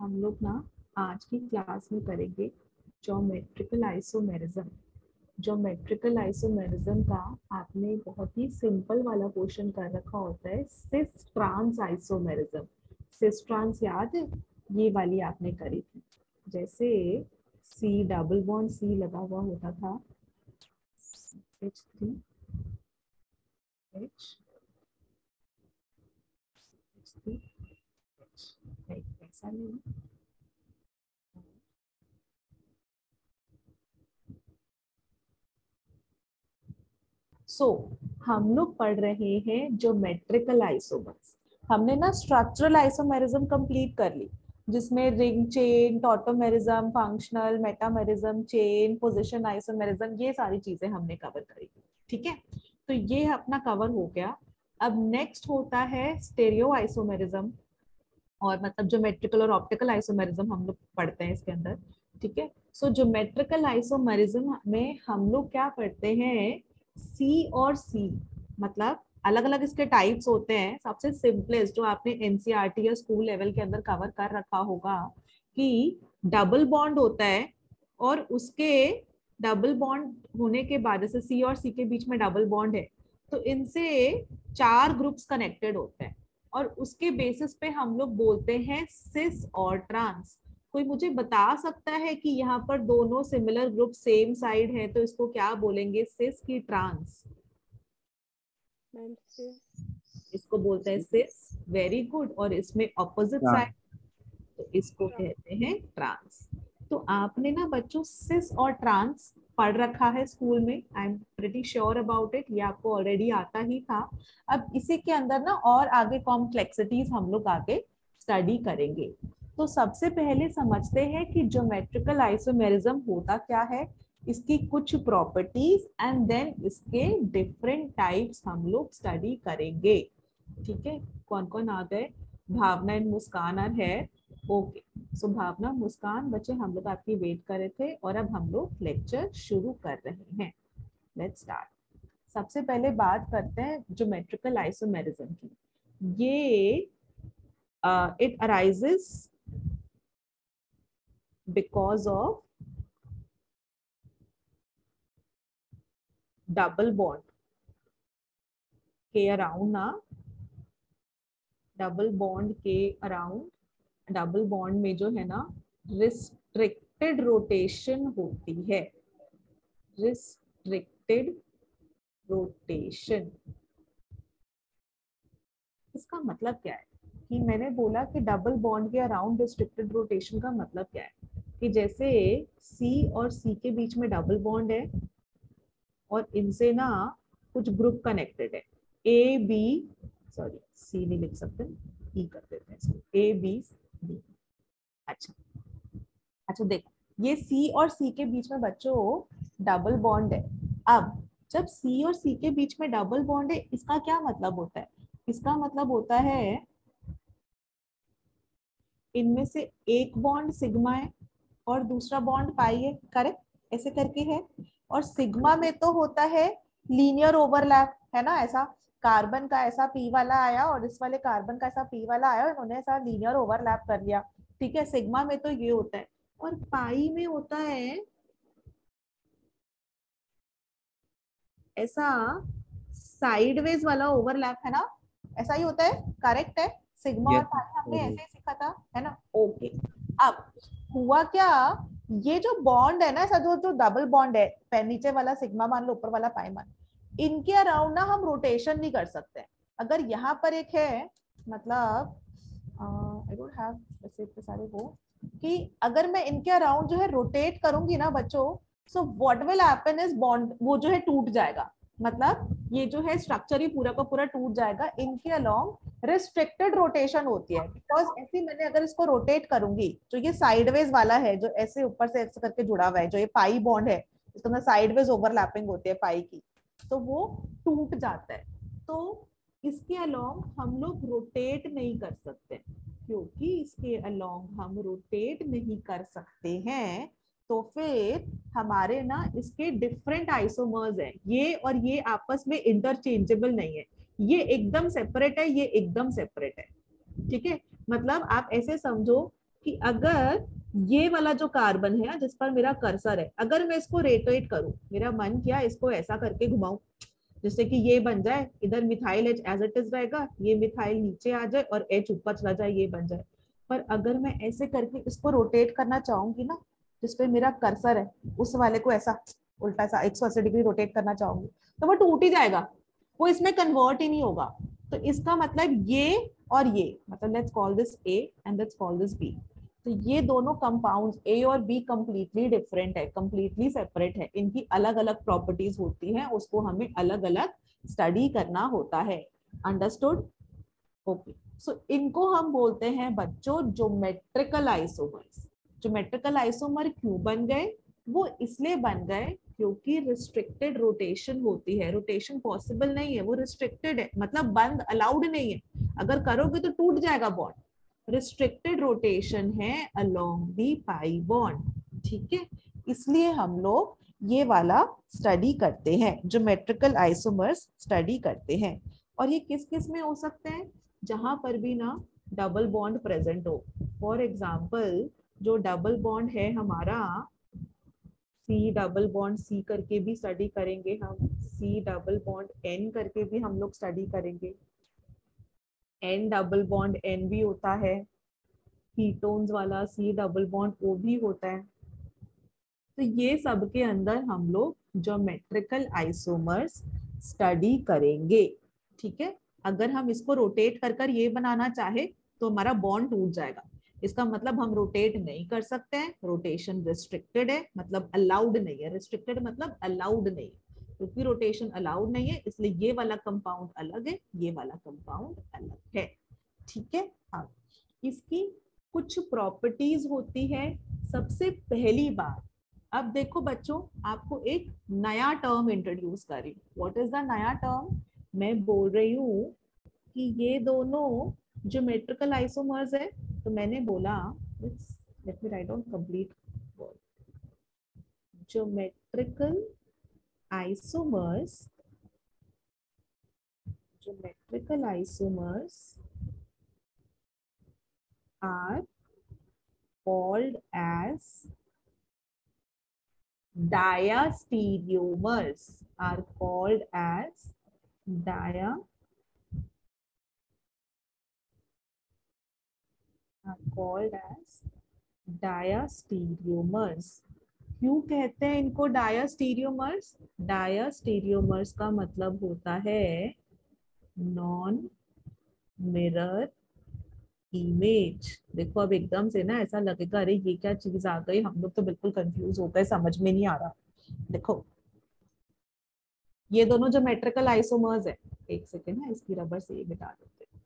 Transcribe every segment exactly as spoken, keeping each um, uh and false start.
हम लोग ना आज की क्लास में करेंगे ज्योमेट्रिकल आइसोमेरिज्म। ज्योमेट्रिकल आइसोमेरिज्म का आपने बहुत ही सिंपल वाला क्वेश्चन कर रखा होता है, cis trans isomerism. Cis trans याद है, ये वाली आपने करी थी। जैसे सी डबल बॉन्ड सी लगा हुआ होता था, H three H H three H, ऐसा नहीं। सो so, हम लोग पढ़ रहे हैं ज्योमेट्रिकल आइसोमर्स। हमने ना स्ट्रक्चरल आइसोमेरिज्म कंप्लीट कर ली, जिसमें ring chain, tautomerism, functional, metamerism, chain, position isomerism, ये सारी चीजें हमने कवर करी। ठीक है, तो ये अपना कवर हो गया। अब नेक्स्ट होता है स्टेरियो आइसोमेरिज्म, और मतलब ज्योमेट्रिकल और ऑप्टिकल आइसोमेरिज्म हम लोग पढ़ते हैं इसके अंदर। ठीक है, सो ज्योमेट्रिकल आइसोमेरिज्म में हम लोग क्या पढ़ते हैं, सी और सी, मतलब अलग अलग इसके टाइप्स होते हैं। सबसे सिंपलेस्ट जो आपने एनसीईआरटी या स्कूल लेवल के अंदर कवर कर रखा होगा कि डबल बॉन्ड होता है, और उसके डबल बॉन्ड होने के बाद, जैसे सी और सी के बीच में डबल बॉन्ड है, तो इनसे चार ग्रुप्स कनेक्टेड होते हैं, और उसके बेसिस पे हम लोग बोलते हैं सिस और ट्रांस। कोई मुझे बता सकता है कि यहाँ पर दोनों सिमिलर ग्रुप सेम साइड है, तो इसको क्या बोलेंगे, सिस की ट्रांस? इसको बोलते हैं सिस। Very good. और इसमें ऑपोजिट साइड, तो इसको कहते हैं ट्रांस। तो आपने ना बच्चों सिस और ट्रांस पढ़ रखा है स्कूल में, I am pretty sure about it, ये आपको ऑलरेडी आता ही था। अब इसी के अंदर ना और आगे कॉम्प्लेक्सिटीज हम लोग आगे स्टडी करेंगे। तो सबसे पहले समझते हैं कि ज्योमेट्रिकल आइसोमेरिज्म होता क्या है, इसकी कुछ प्रॉपर्टीज, एंड देन इसके डिफरेंट टाइप्स हम लोग स्टडी करेंगे। ठीक है, कौन कौन आ गए? भावना एंड मुस्कान आर है। ओके, सो भावना, मुस्कान, बच्चे हम लोग आपकी वेट कर रहे थे, और अब हम लोग लेक्चर शुरू कर रहे हैं। Let's start. सबसे पहले बात करते हैं ज्योमेट्रिकल आइसोमेरिज्म की। ये it arises because of double bond के अराउंड ना, डबल बॉन्ड के अराउंड, डबल बॉन्ड में जो है ना रिस्ट्रिक्टेड रोटेशन होती है। रिस्ट्रिक्टेड रोटेशन, इसका मतलब क्या है कि मैंने बोला कि डबल बॉन्ड के अराउंड रिस्ट्रिक्टेड रोटेशन का मतलब क्या है कि जैसे सी और सी के बीच में डबल बॉन्ड है, और इनसे ना कुछ ग्रुप कनेक्टेड है, ए बी, सॉरी सी नहीं लिख सकते, ई कर देते हैं इसको, ए बी डी। अच्छा अच्छा, देखो ये सी और सी के बीच में बच्चों डबल बॉन्ड है। अब जब सी और सी के बीच में डबल बॉन्ड है, इसका क्या मतलब होता है? इसका मतलब होता है इनमें से एक बॉन्ड सिग्मा है और दूसरा बॉन्ड पाई है, करेक्ट? ऐसे करके है। और सिग्मा में तो होता है लीनियर ओवरलैप, है ना? ऐसा कार्बन का ऐसा पी वाला आया और इस वाले कार्बन का ऐसा पी वाला आया, और उन्होंने ऐसा लीनियर ओवरलैप कर लिया। ठीक है, सिग्मा में तो ये होता है। और पाई में होता है ऐसा साइडवेज वाला ओवरलैप, है ना? ऐसा ही होता है, करेक्ट है? सिग्मा और पाई हमने ऐसे ही सीखा था, है ना? ओके। अब हुआ क्या, ये जो बॉन्ड है ना, ऐसा जो जो डबल बॉन्ड है, नीचे वाला सिग्मा मान लो, ऊपर वाला पाई मान, इनके अराउंड ना हम रोटेशन नहीं कर सकते। अगर यहाँ पर एक है, मतलब आई डोंट हैव वैसे इतने सारे वो, कि अगर मैं इनके अराउंड जो है रोटेट करूंगी ना बच्चों, so what will happen is bond वो जो है टूट जाएगा। मतलब ये जो है स्ट्रक्चर ही पूरा का पूरा टूट जाएगा। इनके अलोंग रिस्ट्रिक्टेड रोटेशन होती है, बिकॉज ऐसे मैंने अगर इसको रोटेट करूंगी, जो ये साइडवेज वाला है, जो ऐसे ऊपर से ऐसे करके जुड़ा हुआ है, जो ये पाई बॉन्ड है, इसके अंदर साइडवेज ओवरलैपिंग होती है पाई की, तो वो टूट जाता है। तो इसके अलोंग हम लोग रोटेट नहीं कर सकते। क्योंकि इसके अलोंग हम रोटेट नहीं कर सकते हैं, तो फिर हमारे ना इसके डिफरेंट आइसोमर्स हैं, ये और ये आपस में इंटरचेंजेबल नहीं है। ये एकदम सेपरेट है, ये एकदम सेपरेट है। ठीक है, मतलब आप ऐसे समझो कि अगर ये वाला जो कार्बन है जिस पर मेरा कर्सर है, अगर मैं इसको रोटेट करूं, मेरा मन किया इसको ऐसा करके घुमाऊं जिससे कि ये बन जाए, इधर methyl H as it is रहेगा, ये मिथाइल नीचे आ जाए और एच ऊपर चला जाए, ये बन जाए। पर अगर मैं ऐसे करके इसको रोटेट करना चाहूंगी ना, जिसपे मेरा कर्सर है, उस वाले को ऐसा उल्टा सा एक सौ अस्सी डिग्री रोटेट करना चाहूंगी, तो वो टूट ही जाएगा, वो इसमें कन्वर्ट ही नहीं होगा। तो इसका मतलब ये और ये, मतलब let's call this A and let's call this B. तो ये दोनों कंपाउंड्स ए और बी कंप्लीटली डिफरेंट है, कंप्लीटली सेपरेट है, इनकी अलग अलग प्रॉपर्टीज होती हैं, उसको हमें अलग अलग स्टडी करना होता है। अंडरस्टूड? ओके, सो इनको हम बोलते हैं बच्चों ज्योमेट्रिकल आइसोमर्स। ज्योमेट्रिकल आइसोमर क्यों बन गए? वो इसलिए बन गए क्योंकि रिस्ट्रिक्टेड रोटेशन होती है। रोटेशन पॉसिबल नहीं है, वो रिस्ट्रिक्टेड है, मतलब बंद अलाउड नहीं है, अगर करोगे तो टूट जाएगा बॉन्ड। रिस्ट्रिक्टेड रोटेशन है अलोंग दी पाई बॉन्ड, ठीक है, इसलिए हम लोग ये वाला स्टडी करते हैं, ज्योमेट्रिकल आइसोमर्स स्टडी करते हैं। और ये किस किस में हो सकते हैं? जहां पर भी ना डबल बॉन्ड प्रेजेंट हो। फॉर एग्जाम्पल जो डबल बॉन्ड है हमारा सी डबल बॉन्ड सी करके भी स्टडी करेंगे हम, सी डबल बॉन्ड एन करके भी हम लोग स्टडी करेंगे, एन डबल बॉन्ड एन भी होता है, कीटोन्स वाला सी डबल बॉन्ड ओ भी होता है। तो ये सब के अंदर हम लोग ज्योमेट्रिकल आइसोमर्स स्टडी करेंगे, ठीक है। अगर हम इसको रोटेट कर कर ये बनाना चाहे तो हमारा बॉन्ड टूट जाएगा, इसका मतलब हम रोटेट नहीं कर सकते हैं, रोटेशन रिस्ट्रिक्टेड है, मतलब अलाउड नहीं है, रिस्ट्रिक्टेड मतलब अलाउड नहीं है, क्योंकि रोटेशन अलाउड नहीं है इसलिए ये वाला कंपाउंड अलग है, ये वाला कंपाउंड अलग है, ठीक है। हाँ, इसकी कुछ प्रॉपर्टीज होती है। सबसे पहली बात, अब देखो बच्चों, आपको एक नया टर्म इंट्रोड्यूस कर रही हूँ। व्हाट इज द नया टर्म? मैं बोल रही हूँ कि ये दोनों ज्योमेट्रिकल आइसोमर्स है, तो मैंने बोला let me write down complete word, geometrical isomers, geometrical isomers are called as diastereomers, are called as dia are called as diastereomers। क्यों कहते हैं इनको डायास्टीरियोमर्स? डायास्टीरियोमर्स का मतलब होता है नॉन मिरर इमेज। देखो अब एकदम से ना ऐसा लगेगा अरे ये क्या चीज आ गई, हम लोग तो बिल्कुल कंफ्यूज हो गए, समझ में नहीं आ रहा। देखो ये दोनों जो मेट्रिकल आइसोमर्स है, एक सेकेंड है इसकी रबर से ये मिटा देते हैं।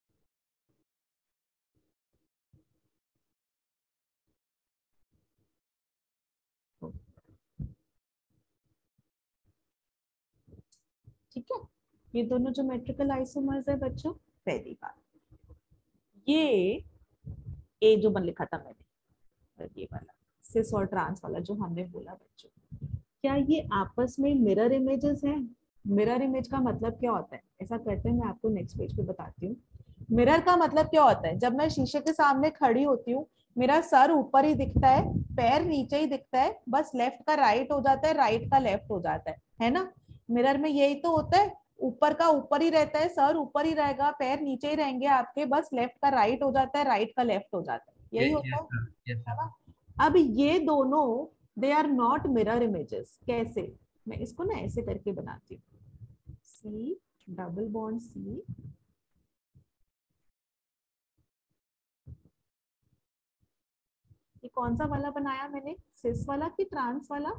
ठीक है, ये दोनों जो मेट्रिकल आइसोमर्स है बच्चों, पहली बात ये ए जो बन लिखा था मैंने, और ये वाला सिस और ट्रांस वाला जो हमने बोला बच्चों, क्या ये आपस में मिरर इमेजेस हैं? मिरर इमेज का मतलब क्या होता है? ऐसा करते हैं, मैं आपको नेक्स्ट पेज पे बताती हूँ। मिरर का मतलब क्या होता है? जब मैं शीशे के सामने खड़ी होती हूँ, मेरा सर ऊपर ही दिखता है, पैर नीचे ही दिखता है, बस लेफ्ट का राइट हो जाता है, राइट का लेफ्ट हो जाता है है ना। मिरर में यही तो होता है, ऊपर का ऊपर ही रहता है, सर ऊपर ही रहेगा, पैर नीचे ही रहेंगे आपके, बस लेफ्ट का राइट हो जाता है, राइट का लेफ्ट हो जाता है, यही होता है, है ना। अब ये दोनों they are not mirror images. कैसे? मैं इसको ना ऐसे करके बनाती हूँ, सी डबल बॉन्ड सी, ये कौन सा वाला बनाया मैंने, सिस वाला कि ट्रांस वाला?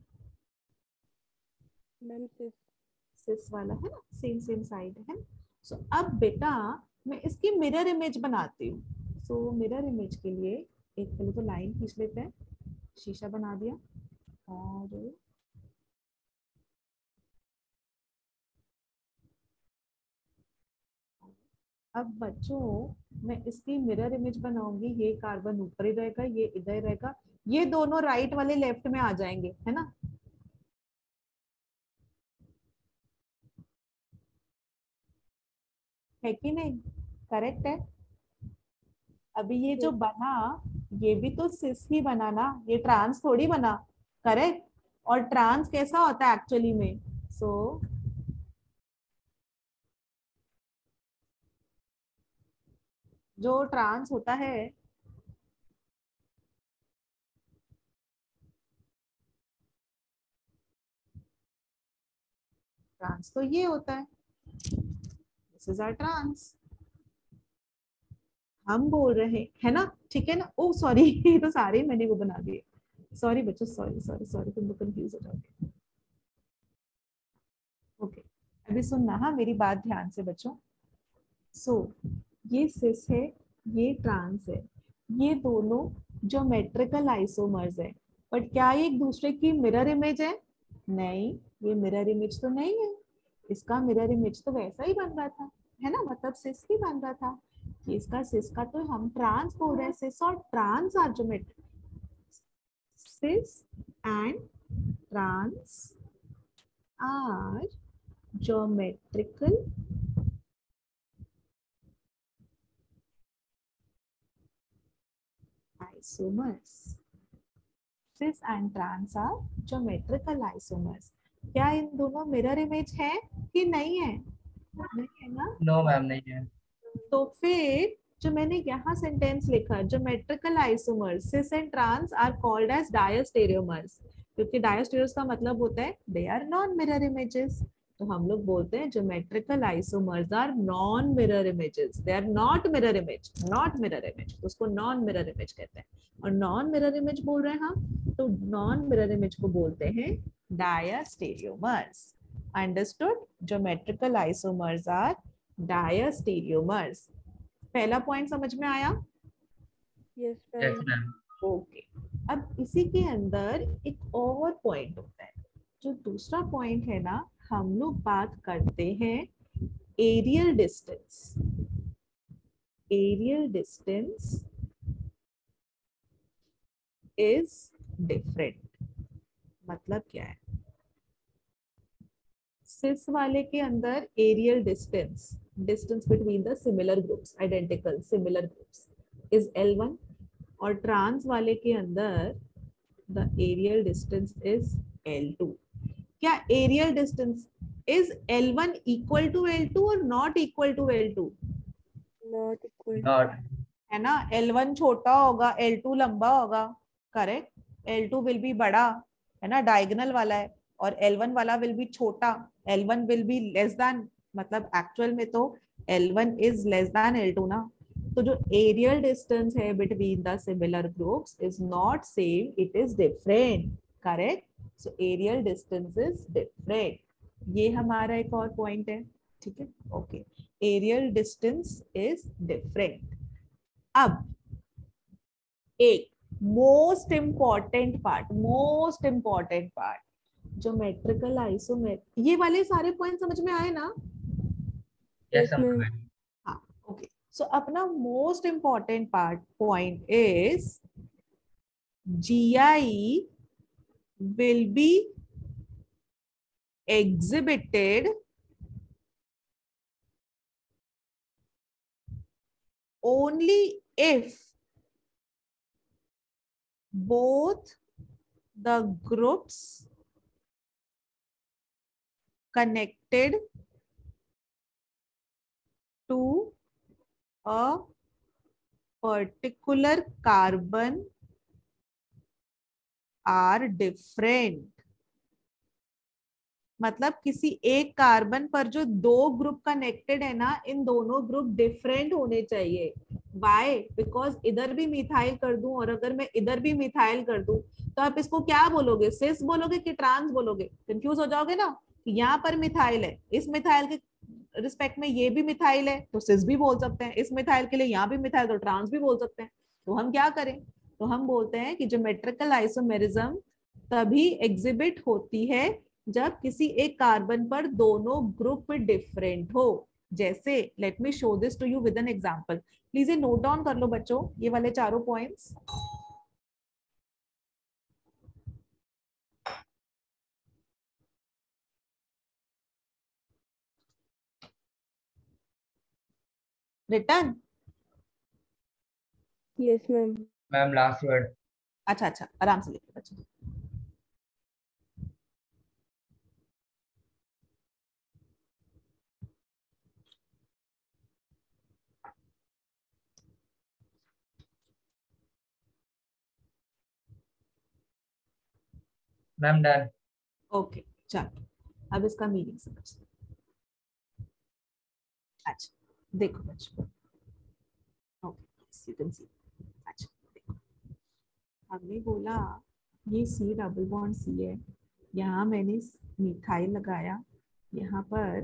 मैम सिस सिस वाला है ना, सेम सेम साइड है। सो so, अब बेटा मैं इसकी मिरर इमेज बनाती हूँ। सो so, मिरर इमेज के लिए एक पहले तो लाइन खींच लेते हैं, शीशा बना दिया, और अब बच्चों मैं इसकी मिरर इमेज बनाऊंगी, ये कार्बन ऊपर ही रहेगा, ये इधर रहेगा, ये दोनों राइट वाले लेफ्ट में आ जाएंगे, है ना। है कि नहीं? करेक्ट है। अभी ये जो बना ये भी तो सिस ही बना ना, ये ट्रांस थोड़ी बना, करेक्ट। और ट्रांस कैसा होता है एक्चुअली में? सो so, जो ट्रांस होता है ट्रांस तो ये होता है, दिस इज आर ट्रांस। हम बोल रहे हैं, है ना, ठीक है ना। ओ सॉरी ये तो सारे मैंने वो बना दिए, सॉरी बच्चों, सॉरी सॉरी सॉरी, तुम लोग कंफ्यूज हो जाओगे। ओके, अभी सुनना हाँ मेरी बात ध्यान से बच्चों। सो so, ये सिस है, ये ट्रांस है, ये दोनों ज्योमेट्रिकल आइसोमर्स है। बट क्या ये एक दूसरे की मिरर इमेज है? नहीं, ये मिरर इमेज तो नहीं है। इसका मिरर इमेज तो वैसा ही बन रहा था, है ना, मतलब सिस ही बन रहा था। कि इसका सिस का तो हम ट्रांस बोल रहे हैं, सिस और trans are geometric, cis and trans are geometrical isomers. cis and trans are geometrical isomers. क्या इन दोनों मिरर इमेज है कि नहीं है? नहीं है ना। नो मैम नहीं है। तो फिर जो मैंने यहाँ सेंटेंस लिखा, geometrical isomers cis and trans are called as diastereomers, क्योंकि डायस्टेरियोस का मतलब होता है they are non mirror images. तो हम लोग बोलते हैं geometrical isomers are non mirror images, they are not mirror image, not mirror image, उसको नॉन मिरर इमेज कहते हैं। और नॉन मिरर इमेज बोल रहे हैं हम, तो नॉन मिरर इमेज को बोलते हैं diastereomers. Understood? Geometrical isomers are diastereomers. पहला पॉइंट समझ में आया? Yes yes ma'am. Ma'am. Okay. अब इसी के अंदर एक और पॉइंट होता है, जो दूसरा पॉइंट है ना, हम लोग बात करते हैं aerial distance. Aerial distance is different. मतलब क्या है? सिस वाले के अंदर aerial distance, distance between the similar groups, identical similar groups, is L one. और ट्रांस वाले के अंदर the aerial distance is L two. क्या aerial distance is L one equal to L two और not equal to L two? Not equal. Not. है ना, L one छोटा होगा, एल टू लंबा होगा, correct. L two will be बड़ा, है ना, डायगोनल वाला है, और एल वन वाला विल बी छोटा, L one will be less than, मतलब एक्चुअल में तो L one is less than L two ना। तो जो एरियल डिस्टेंस है between the similar groups is not same, it is different, correct. So aerial distance is different. ये हमारा एक और पॉइंट है, ठीक है, okay. Aerial distance is different. अब एक most important part, most important part, geometrical isomer, ये वाले सारे पॉइंट समझ में आए ना? Yes yes ma'am. मैम। हाँ, ओके। सो अपना most important part point is G I will be exhibited only if both the groups connected to a particular carbon are different। मतलब किसी एक कार्बन पर जो दो ग्रुप कनेक्टेड है ना, इन दोनों ग्रुप डिफरेंट होने चाहिए। वाई? बिकॉज इधर भी मिथाइल कर दूं और अगर मैं इधर भी मिथाइल कर दूं, तो आप इसको क्या बोलोगे, सिस बोलोगे कि ट्रांस बोलोगे? कंफ्यूज हो जाओगे ना। यहाँ पर मिथाइल है, इस मिथाइल के रिस्पेक्ट में ये भी मिथाइल है, तो सिस भी बोल सकते हैं, इस मिथाइल के लिए यहाँ भी मिथाइल, तो ट्रांस भी बोल सकते हैं। तो हम क्या करें? तो हम बोलते हैं कि ज्योमेट्रिकल आइसोमेरिज्म तभी एग्जिबिट होती है जब किसी एक कार्बन पर दोनों ग्रुप डिफरेंट हो। जैसे let me show this to you with an example. Please ये नोट डाउन कर लो बच्चों, ये वाले चारों points. Return. Yes ma'am. Ma'am last word. अच्छा अच्छा, आराम से लिखो बच्चे। Ma'am done. ओके चलो, अब इसका मीनिंग समझते हैं। अच्छा देखो बच्चों, ओके यू कैन सी। अच्छा देखो, हमने बोला ये सी डबल बॉन्ड सी है, यहाँ मैंने मिथाइल लगाया, यहाँ पर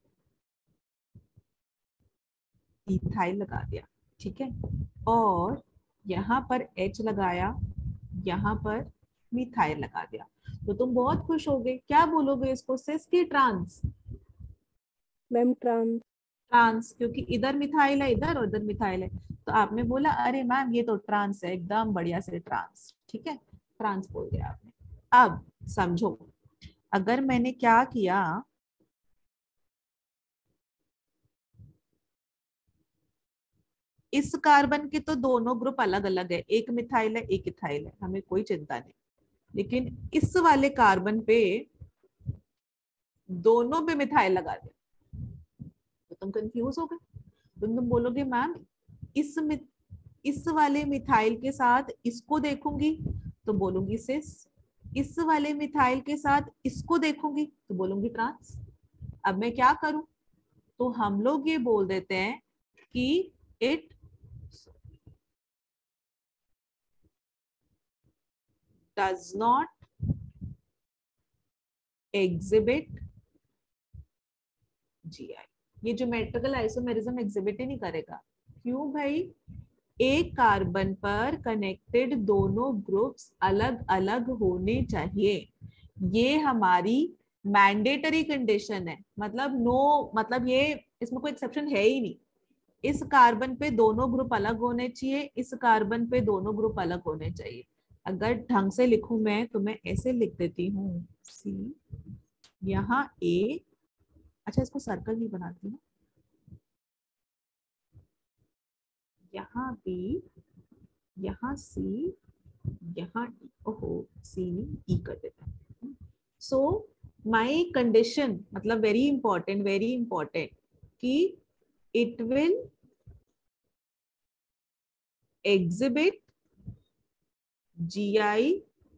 इथाइल लगा दिया, ठीक है, और यहाँ पर H लगाया, यहाँ पर मिथाइल लगा दिया, तो तुम बहुत खुश हो गए। क्या बोलोगे इसको, सिस की ट्रांस? Ma'am trans. ट्रांस, क्योंकि इधर मिथाइल है इधर, और इधर मिथाइल है, तो आपने बोला अरे मैम ये तो ट्रांस है, एकदम बढ़िया से ट्रांस, ठीक है, ट्रांस बोल दिया आपने। अब समझो, अगर मैंने क्या किया, इस कार्बन के तो दोनों ग्रुप अलग अलग है, एक मिथाइल है एक इथाइल है, हमें कोई चिंता नहीं, लेकिन इस वाले कार्बन पे दोनों पे मिथाइल लगा दिया, तो तुम कंफ्यूज हो गए। तुम तुम बोलोगे मैम इस इस वाले मिथाइल के साथ इसको देखूंगी तो बोलूंगी सिस, इस वाले मिथाइल के साथ इसको देखूंगी तो बोलूंगी ट्रांस। अब मैं क्या करूं, तो हम लोग ये बोल देते हैं कि it does not exhibit G I। ये ज्योमेट्रिकल आइसोमेरिज्म एग्जिबिट ही नहीं करेगा। क्यों भाई, एक कार्बन पर कनेक्टेड दोनों ग्रुप्स अलग अलग होने चाहिए, ये हमारी मैंडेटरी कंडीशन है, मतलब नो, मतलब ये इसमें कोई एक्सेप्शन है ही नहीं। इस कार्बन पे दोनों ग्रुप अलग होने चाहिए, इस कार्बन पे दोनों ग्रुप अलग होने चाहिए। अगर ढंग से लिखूं मैं तो मैं ऐसे लिख देती हूँ, सी यहाँ ए, अच्छा इसको सर्कल नहीं बनाती हूँ, यहाँ बी, यहाँ सी, यहाँ ई, ओहो सी ई कर देता है। सो माई कंडीशन, मतलब वेरी इंपॉर्टेंट वेरी इंपॉर्टेंट, कि it will exhibit G I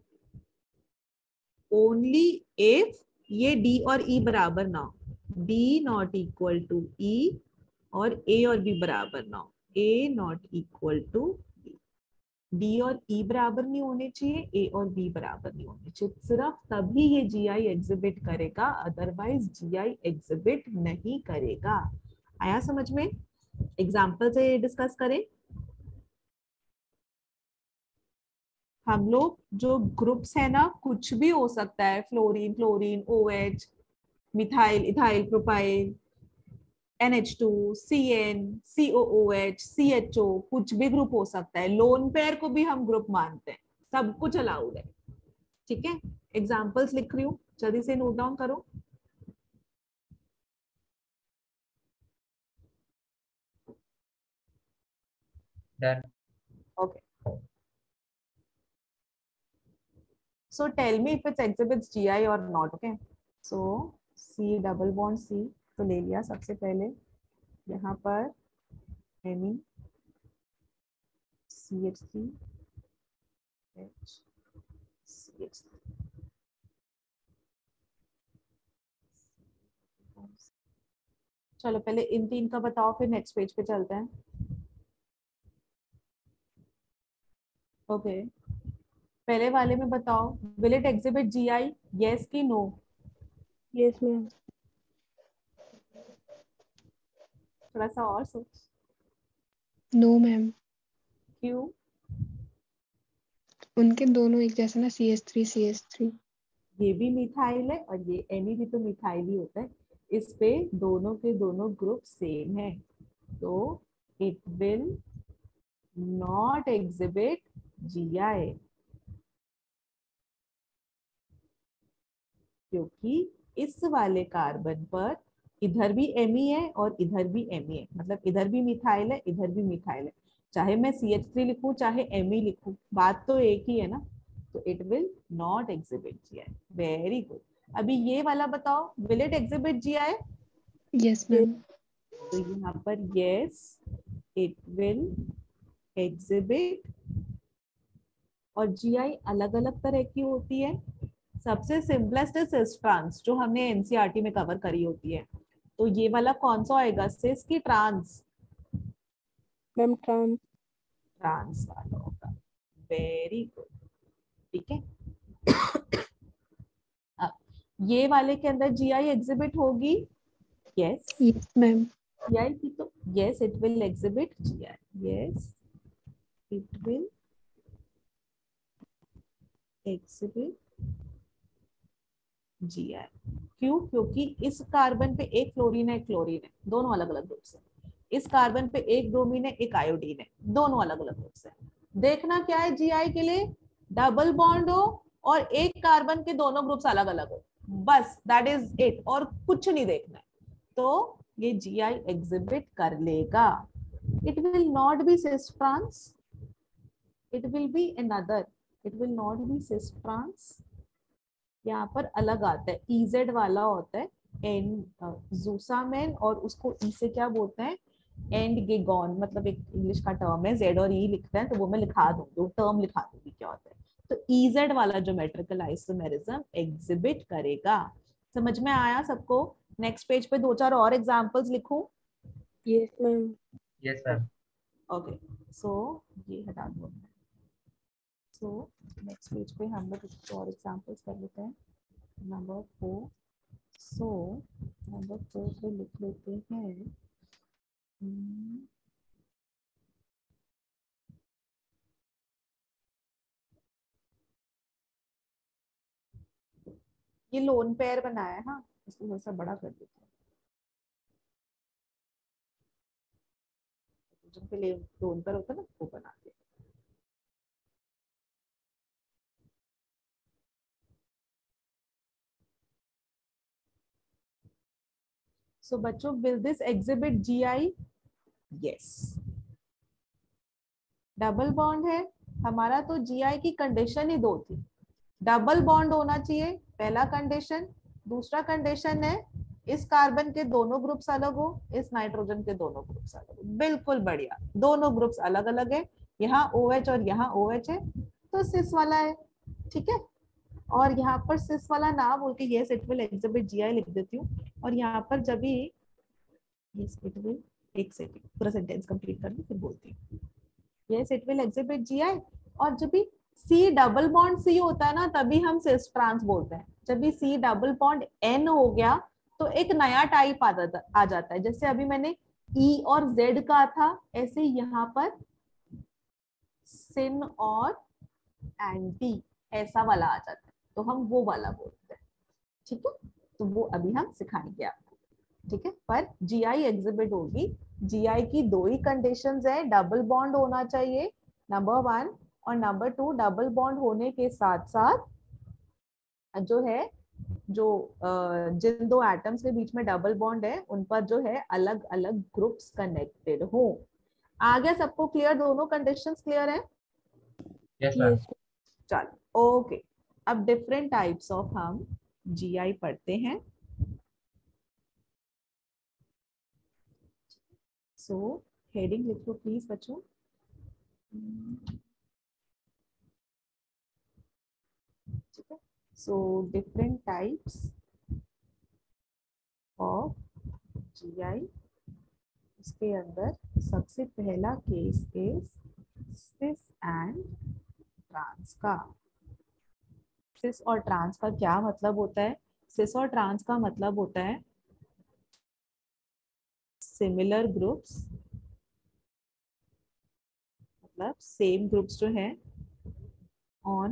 only if ये डी और ई बराबर ना हो, D not equal to E और ए और बी बराबर ना हो, A not equal to B, D और ई बराबर नहीं होने चाहिए, ए और बी बराबर नहीं होने चाहिए, सिर्फ तभी ये जी आई एग्जिबिट करेगा, अदरवाइज जी आई एग्जिबिट नहीं करेगा। आया समझ में? एग्जाम्पल से डिस्कस करें। हम लोग जो ग्रुप्स है ना, कुछ भी हो सकता है, fluorine fluorine, OH, methyl ethyl propyl, N H two, C N, C O O H, C H O, कुछ भी ग्रुप हो सकता है, लोन पेयर को भी हम ग्रुप मानते हैं, सब कुछ अलाउड है, ठीक है। एग्जाम्पल्स लिख रही हूँ, जल्दी से नोट डाउन करो। Done. Okay, so tell me if it exhibits G I or not, okay? So C double bond C तो ले लिया सबसे पहले, यहाँ पर Me, C H three, H, C H three, चलो पहले इन तीन का बताओ, फिर नेक्स्ट पेज पे चलते हैं। Okay okay. पहले वाले में बताओ, will it exhibit G I, yes की नो? Yes ma'am. थोड़ा सा और सोच। No ma'am. क्यों? उनके दोनों एक जैसे ना, C H three C H three. ये भी मिथाइल है और ये एनी भी तो मिथाइल ही होता है, इस पे दोनों के दोनों ग्रुप सेम है, तो it will not exhibit G I, क्योंकि इस वाले कार्बन पर इधर भी एमी है और इधर भी एमी है, मतलब इधर भी मिथाइल है इधर भी मिथाइल है, चाहे मैं सी एच थ्री लिखूं चाहे एम लिखूं, बात तो एक ही है ना। तो it will not exhibit G I. Very good. अभी ये वाला बताओ, will it exhibit G I? Yes ma'am. तो यहाँ पर यस इट विल एग्जिबिट। और जी आई अलग अलग तरह की होती है। सबसे सिंपलेस्ट है सिस ट्रांस, जो हमने एनसीईआरटी में कवर करी होती है। तो ये वाला कौन सा आएगा, सिस की ट्रांस? Ma'am trans. ट्रांस वाला होगा। Very good. ठीक है। अब ये वाले के अंदर जीआई एग्जिबिट होगी? यस। Yes ma'am. जीआई की तो yes it will exhibit GI. Yes it will exhibit GI. क्यों? क्योंकि इस कार्बन पे एक फ्लोरीन है एक क्लोरीन है, दोनों अलग अलग ग्रुप से। इस कार्बन पे एक ब्रोमीन है एक आयोडीन है, दोनों अलग अलग ग्रुप से। देखना क्या है जीआई के लिए, डबल बॉन्ड हो और एक कार्बन के दोनों ग्रुप्स अलग अलग हो, बस दैट इज इट, और कुछ नहीं देखना है। तो ये जीआई एग्जिबिट कर लेगा। It will not be cis trans, it will be another, it will not be cis trans. यहाँ पर अलग आता है, ईजेड वाला होता है एन जूसामेन, और उसको ई से क्या बोलते हैं, एंड गेगॉन, मतलब एक इंग्लिश का टर्म है, जेड और ई लिखते हैं, तो वो मैं लिखा दूंगी, वो टर्म लिखा दूंगी क्या होता है। तो ईजेड वाला जो मेट्रिकल आइसोमेरिज्म एग्जिबिट करेगा। समझ में आया सबको? नेक्स्ट पेज पे दो चार और एग्जांपल्स लिखूं? Yes ma'am. Yes, ma'am. Okay, so ये हटा दो। सो नेक्स्ट पेज पे हम लोग कुछ और एग्जांपल्स कर लेते हैं। Number four. So number four पे लिख लेते हैं, hmm, ये लोन पेयर बनाया है, हाँ इसको थोड़ा सा बड़ा कर देते हैं, जो पे लोन पेयर होता है ना वो बना दे। सो बच्चों, will this exhibit GI? Yes. Double bond है हमारा, तो जीआई की कंडीशन ही दो थी, डबल बॉन्ड होना चाहिए पहला कंडीशन, दूसरा कंडीशन है इस कार्बन के दोनों ग्रुप्स अलग हो, इस नाइट्रोजन के दोनों ग्रुप्स अलग हो। बिल्कुल बढ़िया, दोनों ग्रुप्स अलग अलग है, यहाँ OH और यहाँ OH है, तो सिस वाला है। ठीक है। और यहाँ पर सिस वाला ना बोल के yes it will exhibit GI लिख देती हूँ। और यहाँ पर जब भी यस इट विल, एक सेकंड पूरा सेंटेंस कंप्लीट कर लूं फिर बोलती हूँ। Yes it will exhibit GI. और जब भी सी डबल बॉन्ड सी होता है ना, तभी हम सिस ट्रांस बोलते हैं। जब भी सी डबल बॉन्ड एन हो गया तो एक नया टाइप आ जाता आ जाता है। जैसे अभी मैंने ई और जेड कहा था, ऐसे यहाँ पर सिन और एंटी ऐसा वाला आ जाता है, तो हम वो वाला बोलते हैं। ठीक है, तो वो अभी हम सिखाएंगे आपको। ठीक है, पर जीआई एग्जिबिट होगी। जीआई की दो ही कंडीशंस है, डबल बॉन्ड होना चाहिए नंबर वन, और नंबर टू डबल बॉन्ड होने के साथ साथ जो है, जो जिन दो एटम्स के बीच में डबल बॉन्ड है उन पर जो है अलग अलग ग्रुप्स कनेक्टेड हो। आ गया सबको क्लियर? दोनों कंडीशंस क्लियर है? Yes, ma'am. यस। चलो ओके, अब डिफरेंट टाइप्स ऑफ हम जीआई पढ़ते हैं। सो हेडिंग लिख लो प्लीज बच्चों। ठीक है, so different types of GI. इसके अंदर सबसे पहला case is cis and trans का। सिस और ट्रांस का क्या मतलब होता है? सिस और ट्रांस का मतलब होता है सिमिलर ग्रुप्स, मतलब सेम ग्रुप्स जो है ऑन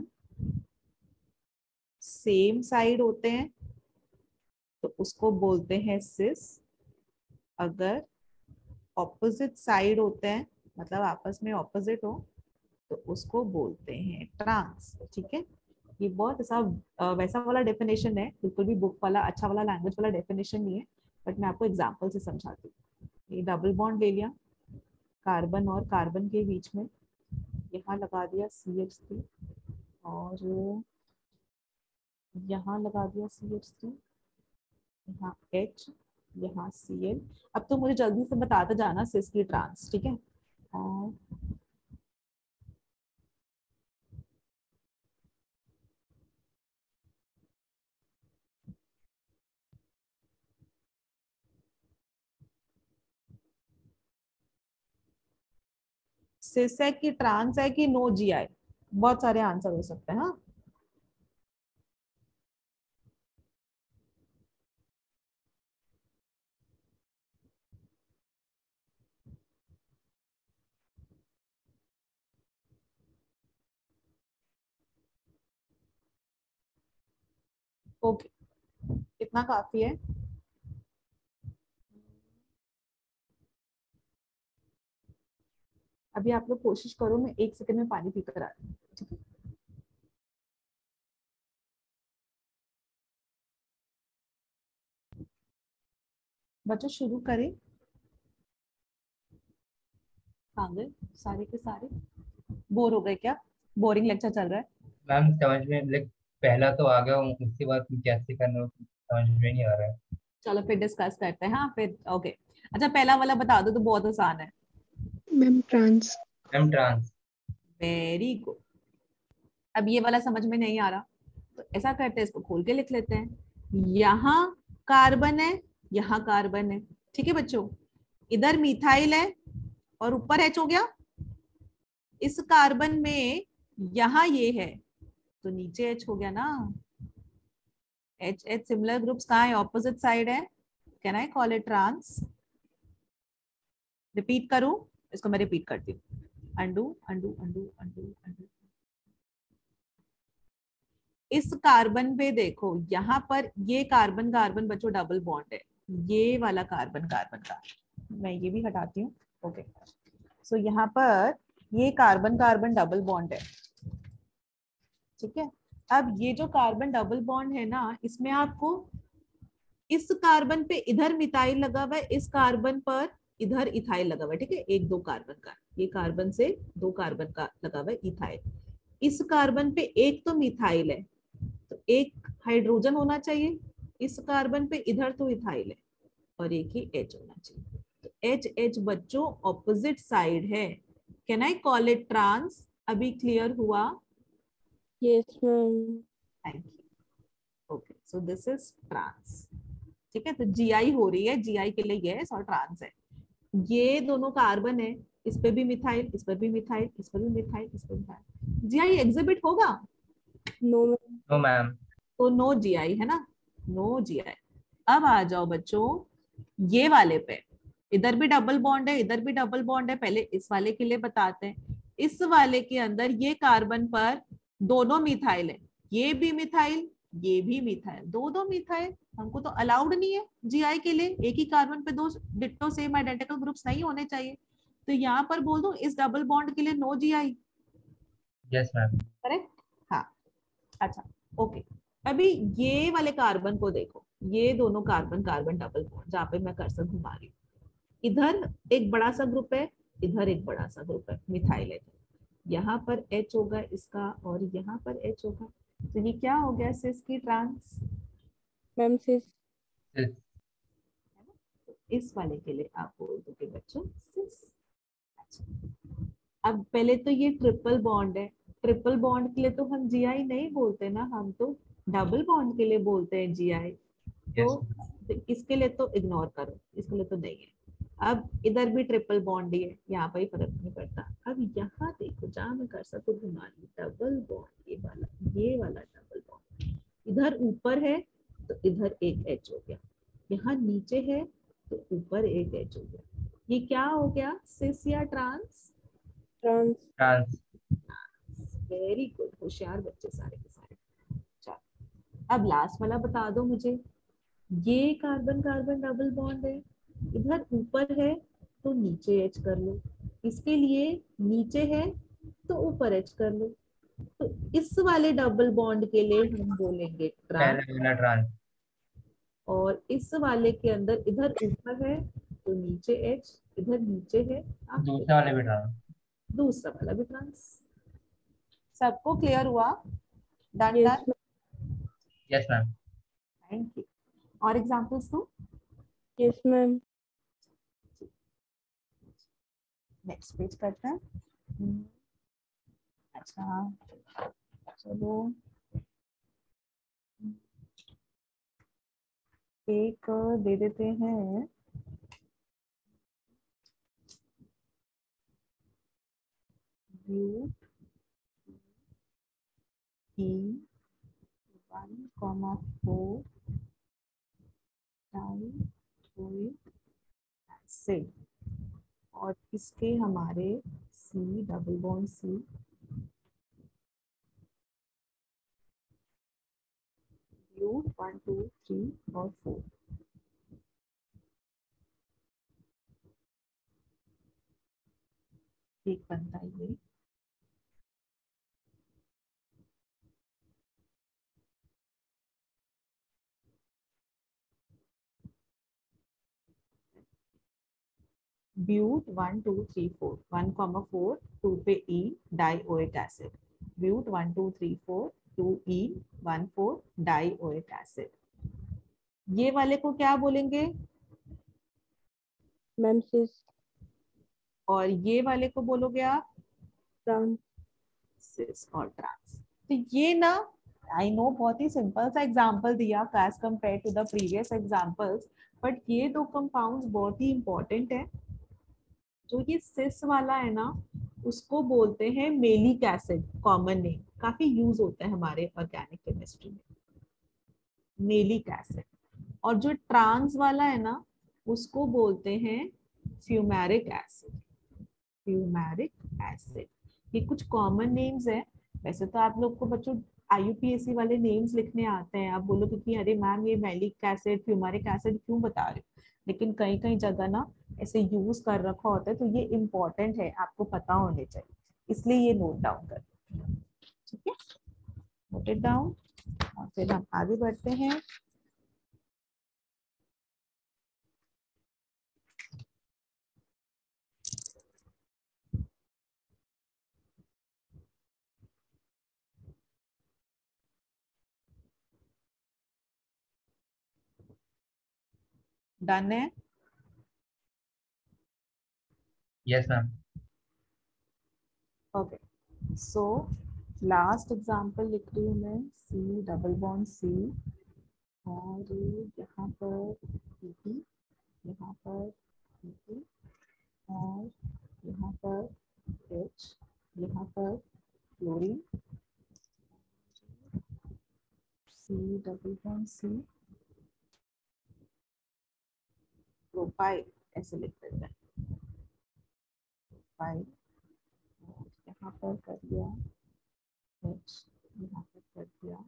सेम साइड होते हैं, तो उसको बोलते हैं सिस। अगर ऑपोजिट साइड होते हैं, मतलब आपस में ऑपोजिट हो, तो उसको बोलते हैं ट्रांस। ठीक है, ये बहुत ऐसा वैसा वाला डेफिनेशन है, बिल्कुल भी बुक वाला अच्छा वाला लैंग्वेज वाला डेफिनेशन नहीं है, बट मैं आपको एग्जांपल से समझाती हूँ। ये डबल बॉन्ड ले लिया, कार्बन और कार्बन के बीच में, यहाँ लगा दिया सी एच थ्री और यहाँ लगा दिया सी एच थ्री, यहाँ H, यहाँ सी एल। अब तो मुझे जल्दी से बताते जाना सिस की ट्रांस, ठीक है। और सिस है कि ट्रांस है कि नो जी आई, बहुत सारे आंसर हो सकते हैं। हाँ, ओके, इतना काफी है। अभी आप लोग कोशिश करो, मैं एक सेकंड में पानी पीकर आ रही हूँ, ठीक है। बच्चों शुरू करें। कहाँ गए सारे के सारे? बोर हो गए क्या? बोरिंग लेक्चर चल रहा है? मैम समझ में लाइक पहला तो आ गया हूँ, उसके बाद कैसे करना है समझ में नहीं आ रहा है। चलो फिर डिस्कस करते हैं। हाँ फिर ओके। अच्छा पहला वाला बता दो तो बहुत आसान है। Ma'am trans. Ma'am trans. Very good. अब ये वाला समझ में नहीं आ रहा तो ऐसा करते हैं, इसको खोल के लिख लेते हैं। यहाँ कार्बन है, यहाँ कार्बन है, ठीक है बच्चों। इधर मिथाइल है और ऊपर एच हो गया। इस कार्बन में यहाँ ये है तो नीचे एच हो गया ना। एच एच सिमिलर ग्रुप्स कहाँ है? ऑपोजिट साइड है। Can I call it trans? Repeat करूं? इसको मैं रिपीट करती हूँ। Undo undo undo undo undo. इस कार्बन पे देखो, यहाँ पर ये कार्बन कार्बन बच्चों डबल बॉन्ड है। ये वाला कार्बन कार्बन का, मैं ये भी हटाती हूँ। ओके, सो यहाँ पर ये कार्बन कार्बन डबल बॉन्ड है, ठीक है। अब ये जो कार्बन डबल बॉन्ड है ना, इसमें आपको इस कार्बन पे इधर मिथाइल लगा हुआ है, इस कार्बन पर इधर इथाइल लगा हुआ है, ठीक है। एक दो कार्बन का, ये कार्बन से दो कार्बन का लगा हुआ है इथाइल। इस कार्बन पे एक तो मिथाइल है तो एक हाइड्रोजन होना चाहिए। इस कार्बन पे इधर तो इथाइल है और एक ही H होना चाहिए। तो H H बच्चों ऑपोजिट साइड है। Can I call it trans? अभी क्लियर हुआ? Yes, ma'am. Thank you. Okay, so this is trans, ठीक है। तो जी आई हो रही है, जी आई के लिए यस और ट्रांस है। ये दोनों कार्बन है, इस पे भी मिथाइल, इस पर भी मिथाइल, इस पर भी मिथाइल, इस पर भी मिथाइल। जी आई एग्जिबिट होगा? No, ma'am. No ma'am. तो नो जी आई है ना, नो जी आई। अब आ जाओ बच्चों ये वाले पे। इधर भी डबल बॉन्ड है, इधर भी डबल बॉन्ड है। पहले इस वाले के लिए बताते हैं। इस वाले के अंदर ये कार्बन पर दोनों मिथाइल है, ये भी मिथाइल, ये भी मिथाइल, दो दो मिथाइल। हमको तो अलाउड नहीं है जीआई के लिए, एक ही कार्बन पे दो डिट्टो सेम आइडेंटिकल ग्रुप्स नहीं होने चाहिए। तो यहाँ पर बोल दो इस डबल बॉन्ड के लिए no GI. Yes ma'am. Correct? हाँ। अच्छा ओके। अभी ये वाले कार्बन को देखो, ये दोनों कार्बन कार्बन डबल बॉन्ड, जहाँ पे मैं कर्सर घुमा रही हूँ, इधर एक बड़ा सा ग्रुप है, इधर एक बड़ा सा ग्रुप है, मिथाइल है। यहाँ पर H होगा इसका और यहाँ पर H होगा। तो ये क्या हो गया? सिस की ट्रांस। Ma'am says सिस। तो इस वाले के लिए आप बोल दोगे बच्चों सिस। अच्छा, अब पहले तो ये ट्रिपल बॉन्ड है, ट्रिपल बॉन्ड के लिए तो हम जीआई नहीं बोलते ना, हम तो डबल बॉन्ड के लिए बोलते हैं जीआई। तो, यस। तो इसके लिए तो इग्नोर करो, इसके लिए तो नहीं है। अब इधर भी ट्रिपल बॉन्ड ही है, यहाँ पर ही फर्क नहीं पड़ता। अब यहाँ देखो जहाँ मैं कर्सर को घुमा रही हूँ, डबल बॉन्ड, ये वाला, ये वाला डबल बॉन्ड इधर ऊपर है तो इधर एक H हो गया, यहाँ नीचे है तो ऊपर एक H हो गया। ये क्या हो गया? सिस या trans? trans. Trans. Very good, होशियार बच्चे सारे के सारे। चलो अब लास्ट वाला बता दो मुझे। ये कार्बन कार्बन डबल बॉन्ड है, इधर ऊपर है तो नीचे H कर लो, इसके लिए नीचे है तो ऊपर H कर लो। तो इस वाले डबल बॉन्ड के लिए हम बोलेंगे ट्रांस, पहला वाला ट्रांस। और इस वाले के अंदर इधर ऊपर है तो नीचे एच, इधर नीचे है, दूसरा वाले भी ट्रांस। दूसरा वाला भी ट्रांस। सबको क्लियर हुआ? Done Yes, done, ma'am. Yes ma'am. Thank you. और एग्जांपल्स दो। Yes, ma'am. नेक्स्ट पेज करते हैं। हम्म, अच्छा चलो एक दे देते हैं, root e one comma four dioic acid, और इसके हमारे C double bond C root one two three और फोर। एक बनता है ये, but one two three four, one comma four, two पे E dioic acid, but one two three four, to E one four dioic acid. ये वाले को क्या बोलेंगे? Ma'am says और ये वाले को बोलोगे आप trans. सिस और ट्रांस। तो ये ना, आई नो बहुत ही सिंपल सा एग्जांपल दिया as compare to the previous examples, but ये दो कंपाउंड्स बहुत ही इंपॉर्टेंट है। जो ये सिस वाला है ना, उसको बोलते हैं मेलिक एसिड, कॉमन नेम, काफी यूज होता है हमारे ऑर्गेनिक केमिस्ट्री में, मेलिक एसिड। और जो ट्रांस वाला है ना, उसको बोलते हैं फ्यूमेरिक एसिड, फ्यूमेरिक एसिड। ये कुछ कॉमन नेम्स है। वैसे तो आप लोग को बच्चों I U P S C वाले नेम्स लिखने आते हैं, आप बोलो कि अरे मैम ये मेलिक एसिड फ्यूमेरिक एसिड क्यों बता रहे हो, लेकिन कहीं कहीं जगह ना ऐसे यूज कर रखा होता है, तो ये इम्पोर्टेंट है, आपको पता होने चाहिए, इसलिए ये नोट डाउन कर, ठीक है, नोट इट डाउन। और फिर हम आगे बढ़ते हैं। डन है? Yes ma'am. Okay, so last example लिख रही हूँ मैं, सी डबल बॉन्ड सी, और यहाँ पर Pp, यहाँ पर Pp, और यहाँ पर H, यहाँ पर chlorine, C double bond C, propyl ऐसे लिख देते हैं, प्रोपाइल, यहाँ पर कर दिया H, यहाँ पर कर दिया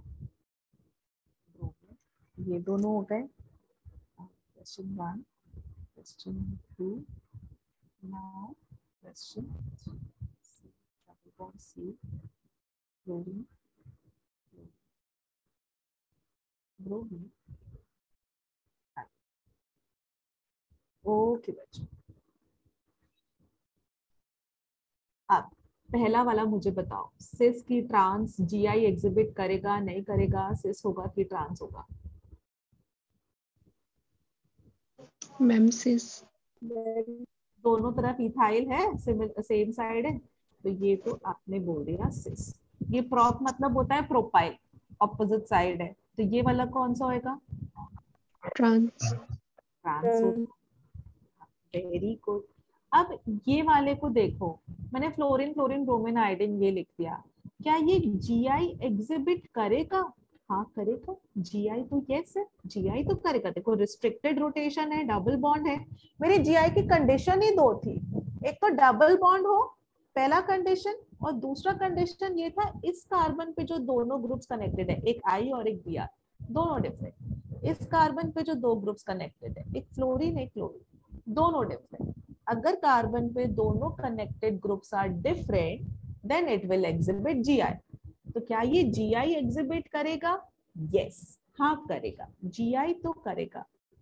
ब्रोमीन। ये दोनों हो गए। Question one, question two, now question three, C double bond C, chlorine, bromine. Okay बच्चों, अब पहला वाला मुझे बताओ, सिस की ट्रांस जीआई एग्जिबिट करेगा नहीं करेगा, सिस होगा कि ट्रांस होगा? Ma'am cis. दोनों तरफ इथाइल है, सेम साइड है, तो ये तो आपने बोल दिया सिस। ये प्रोप मतलब होता है प्रोपाइल, ऑपोजिट साइड है, तो ये वाला कौन सा होएगा? ट्रांस। ट्रांस होगा। Very good. अब ये वाले को देखो, मैंने फ्लोरीन फ्लोरीन ब्रोमीन आयोडीन ये लिख दिया, क्या ये जीआई एग्जिबिट करेगा? हाँ करेगा, जीआई तो यस है, जीआई तो करेगा। देखो रिस्ट्रिक्टेड रोटेशन है, डबल बॉन्ड है, मेरे जीआई की कंडीशन ही दो थी, एक तो डबल बॉन्ड हो पहला कंडीशन, और दूसरा कंडीशन ये था इस कार्बन पे जो दोनों ग्रुप्स कनेक्टेड है, एक आई और एक बी आर, दोनों डिफरेंट। इस कार्बन पे जो दो ग्रुप्स कनेक्टेड है, एक फ्लोरीन एक क्लोरीन, दोनों डिफरेंट। अगर कार्बन पे दोनों connected groups are different, then it will exhibit GI. तो क्या ये जीआई एग्जिबिट करेगा? यस, हाँ करेगा, जीआई तो करेगा।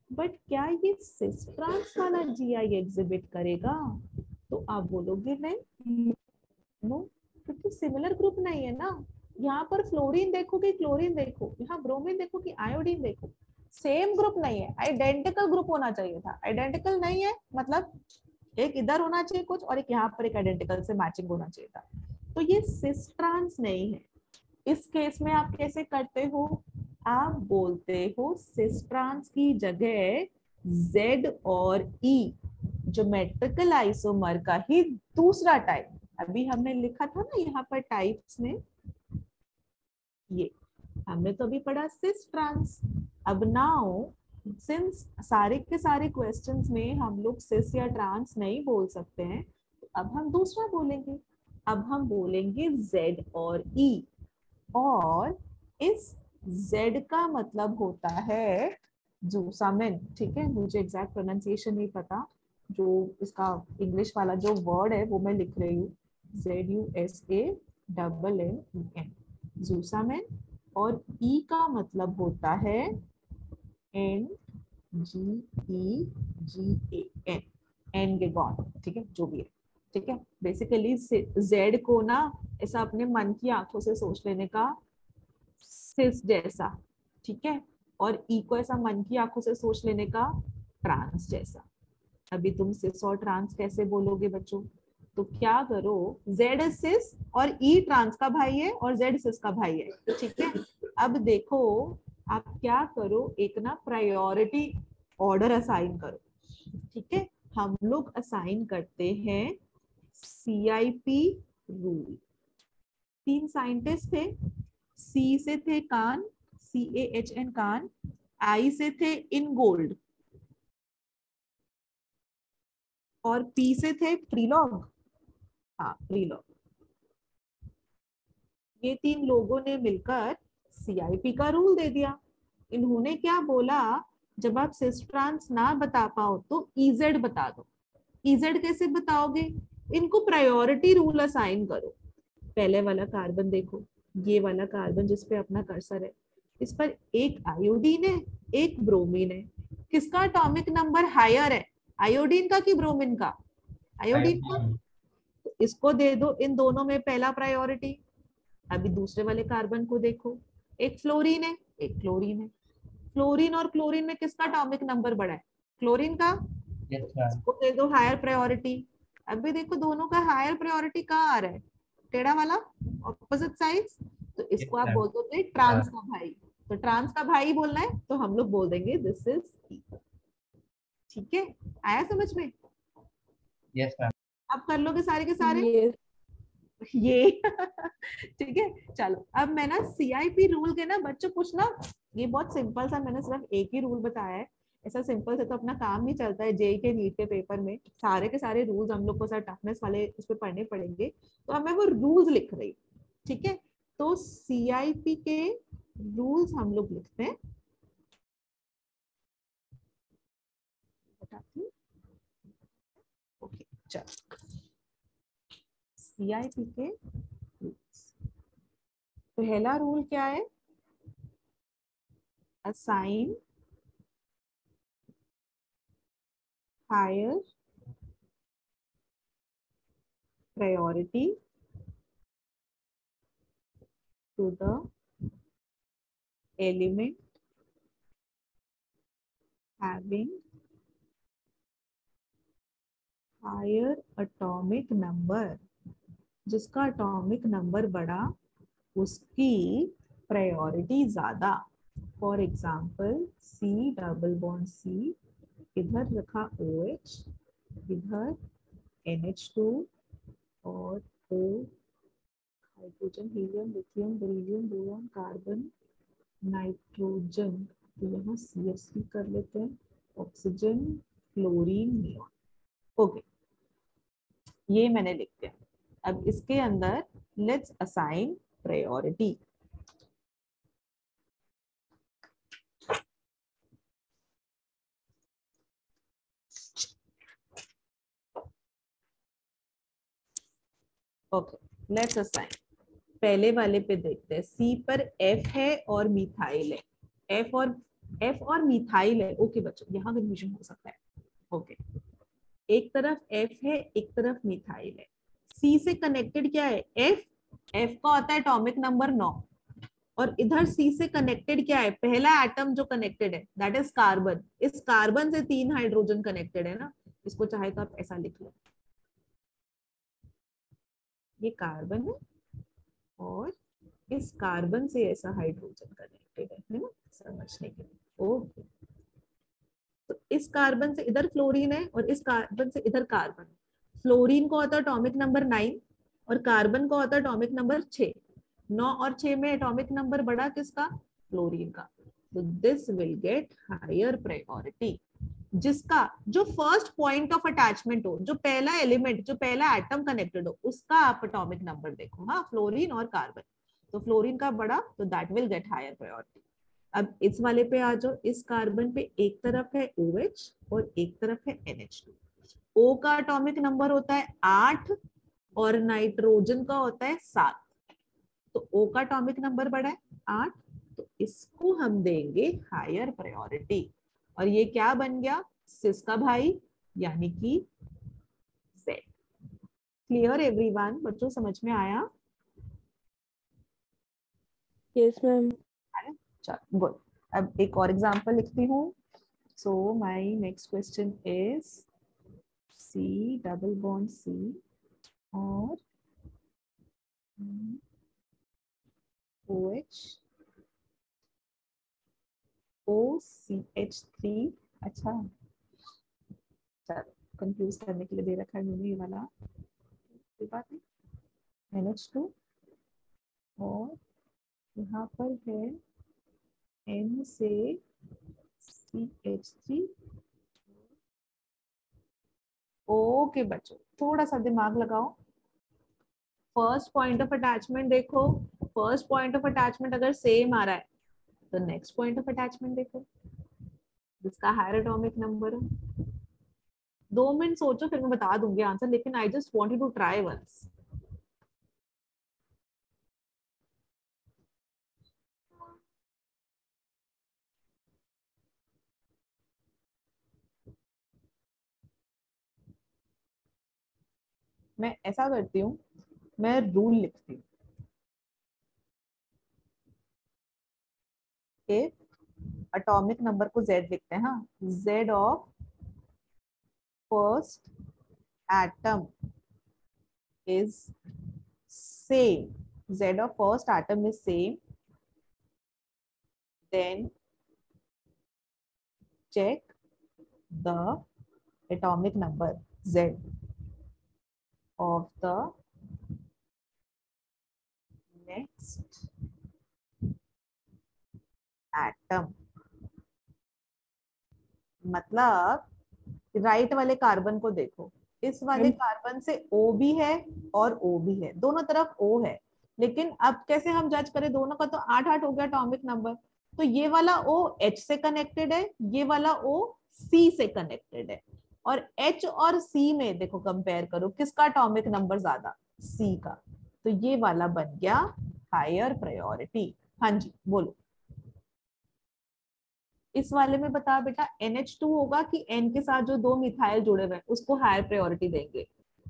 बट क्या ये सिस ट्रांस वाला जीआई एग्जिबिट करेगा? तो आप बोलोगे नहीं, नो, क्योंकि सिमिलर ग्रुप नहीं है ना। यहाँ पर फ्लोरीन देखो कि क्लोरीन देखो, यहाँ ब्रोमीन देखो कि आयोडीन देखो, सेम ग्रुप नहीं है, आइडेंटिकल ग्रुप होना चाहिए था। आइडेंटिकल नहीं है मतलब एक इधर होना चाहिए कुछ और एक यहाँ पर एक आइडेंटिकल से मैचिंग होना चाहिए था। तो ये सिस ट्रांस नहीं है। इस केस में आप कैसे करते हो? आप बोलते हो सिस ट्रांस की जगह Z और E ज्योमेट्रिकल आइसोमर का ही दूसरा टाइप। अभी हमने लिखा था ना यहाँ पर टाइप्स में, ये हमने तो अभी पढ़ा सिस ट्रांस। अब नाउ सिंस सारे के सारे क्वेश्चंस में हम लोग सिस या ट्रांस नहीं बोल सकते हैं, तो अब हम दूसरा बोलेंगे। अब हम बोलेंगे Z और E, और इस Z का मतलब होता है जूसामिन। ठीक है, मुझे एग्जैक्ट प्रोनाउंसिएशन नहीं पता, जो इसका इंग्लिश वाला जो वर्ड है वो मैं लिख रही हूँ, Z U S A double N E N, zusammen. और E का मतलब होता है N G E ji A N, एनगेगॉन। ठीक है, जो भी है, ठीक है। बेसिकली जेड को ना ऐसा अपने मन की आंखों से सोच लेने का, सिस जैसा, ठीक है, और ई को ऐसा मन की आंखों से सोच लेने का, ट्रांस जैसा। अभी तुम सिस और ट्रांस कैसे बोलोगे बच्चों? तो क्या करो, जेड सिस और ई ट्रांस का भाई है और जेड सिस का भाई है, ठीक है। अब देखो आप क्या करो, एक ना प्रायोरिटी ऑर्डर असाइन करो, ठीक है। हम लोग असाइन करते हैं सीआईपी रूल। तीन साइंटिस्ट थे, सी से थे कान, सी ए एच एन कान, आई से थे इन गोल्ड, और पी से थे प्रीलॉग। हाँ, प्रीलॉग। ये तीन लोगों ने मिलकर सीआईपी का रूल दे दिया। इन्होंने क्या बोला, जब आप सिस ट्रांस ना बता पाओ तो इजेड बता दो। इजेड कैसे बताओगे? इनको प्रायोरिटी रूल असाइन करो। पहले वाला कार्बन देखो, ये वाला कार्बन जिसपे अपना कर्सर है, इस पर एक आयोडीन है, एक ब्रोमीन है। किसका एटॉमिक नंबर हायर है, आयोडीन का कि ब्रोमीन का? आयोडीन का। तो इसको दे दो इन दोनों में पहला प्रायोरिटी। अभी दूसरे वाले कार्बन को देखो, एक फ्लोरीन है, एक क्लोरीन है। फ्लोरीन और क्लोरीन में किसका एटॉमिक नंबर बड़ा है? क्लोरीन का। इसको दे दो हायर प्रायोरिटी। अभी देखो दोनों का हायर प्रायोरिटी कहाँ आ रहा है? टेढ़ा वाला, ऑपोजिट साइड्स। तो इसको आप बोल दोगे ट्रांस का भाई। तो ट्रांस का भाई बोलना है तो हम लोग बोल देंगे दिस इज ई। ठीक है, आया समझ में? Yes ma'am. अब कर लोगे सारे के सारे? Yes. ये ठीक है, चलो अब मैं ना सीआईपी रूल के ना बच्चों पूछना, ये बहुत सिंपल सा, मैंने सिर्फ एक ही रूल बताया है। ऐसा सिंपल से तो अपना काम नहीं चलता है। जेई के नीट के पेपर में सारे के सारे रूल्स हम लोग को सर टफनेस वाले उस पर पढ़ने पड़ेंगे, तो अब मैं वो रूल्स लिख रही हूँ, ठीक है। तो सीआईपी के रूल्स हम लोग लिखते हैं, बताती हूँ। ओके, चलो सीआईपी के रूल्स। पहला रूल क्या है? assign higher priority to the element having higher atomic number। जिसका atomic number बड़ा उसकी प्रायोरिटी ज्यादा। For example C double bond C, इधर रखा OH, इधर एन एच टू और O, hydrogen, helium, lithium, beryllium, boron, carbon, nitrogen. तो यहाँ सी एस थ्री कर लेते हैं, ऑक्सीजन, क्लोरीन, नियॉन। ओके, ये मैंने लिख दिया। अब इसके अंदर let's assign priority. Okay, let's assign. पहले वाले पे देखते हैं, सी पर F है और मिथाइल है। F और एफ और मिथाइल है, ओके बच्चों यहाँ कंफ्यूजन हो सकता है, ओके एक तरफ एफ है एक तरफ मिथाइल है, सी से कनेक्टेड क्या है एफ, एफ का होता है एटॉमिक नंबर नौ, और इधर सी से कनेक्टेड क्या है, पहला एटम जो कनेक्टेड है दैट इज कार्बन, इस कार्बन से तीन हाइड्रोजन कनेक्टेड है ना, इसको चाहे तो आप ऐसा लिख लो, ये कार्बन है और इस कार्बन से ऐसा हाइड्रोजन कनेक्टेड है, है ना, समझने के लिए, ओके तो इस कार्बन से इधर फ्लोरीन है और इस कार्बन से इधर कार्बन, फ्लोरीन को होता है एटॉमिक नंबर नाइन और कार्बन को होता है एटॉमिक नंबर छह, नौ और छह में एटॉमिक नंबर बड़ा किसका, फ्लोरीन का, तो this will get higher priority, जिसका जो फर्स्ट पॉइंट ऑफ अटैचमेंट हो, जो पहला एलिमेंट जो पहला एटम कनेक्टेड हो उसका आप एटॉमिक नंबर देखो, हाँ फ्लोरीन और कार्बन, तो फ्लोरीन का बड़ा तो that will get higher priority. अब इस वाले पे आ जाओ, इस कार्बन पे एक तरफ है OH और एक तरफ है एन एच टू, O का एटॉमिक नंबर होता है आठ और नाइट्रोजन का होता है सात, तो O का एटॉमिक नंबर बड़ा है आठ, तो इसको हम देंगे हायर प्रायोरिटी, और ये क्या बन गया सिस का भाई यानी कि Z। क्लियर एवरीवन, बच्चों समझ में आया? Yes, ma'am. चलो गुड, अब एक और एग्जांपल लिखती हूँ, so my next question is C double bond C और OH O C H three, अच्छा चलो कंफ्यूज करने के लिए दे रखा है मैंने ये वाला, कोई बात नहीं, एन एच टू और यहाँ पर है N से C H थ्री, ओके बच्चों थोड़ा सा दिमाग लगाओ, फर्स्ट पॉइंट ऑफ अटैचमेंट देखो, फर्स्ट पॉइंट ऑफ अटैचमेंट अगर सेम आ रहा है तो नेक्स्ट पॉइंट ऑफ अटैचमेंट देखो जिसका हायर एटॉमिक नंबर है, दो मिनट सोचो फिर मैं बता दूंगी आंसर, लेकिन I just want you to try once. मैं ऐसा करती हूँ, मैं रूल लिखती हूँ, एटॉमिक नंबर को Z लिखते हैं, हाँ Z of first atom is same, Z of first atom is same, then check the atomic number Z of the next atom, मतलब राइट वाले कार्बन को देखो, इस वाले कार्बन से O भी है और O भी है, दोनों तरफ O है, लेकिन अब कैसे हम जज करें, दोनों का तो आठ आठ हो गया एटॉमिक नंबर, तो ये वाला O H से कनेक्टेड है, ये वाला O C से कनेक्टेड है, और H और C में देखो कंपेयर करो किसका एटॉमिक नंबर ज्यादा, C का, तो ये वाला बन गया हायर प्रायोरिटी। हाँ जी बोलो, इस वाले में बता बेटा एन एच टू होगा कि N के साथ जो दो मिथाइल जुड़े हुए हैं उसको हायर प्रायोरिटी देंगे,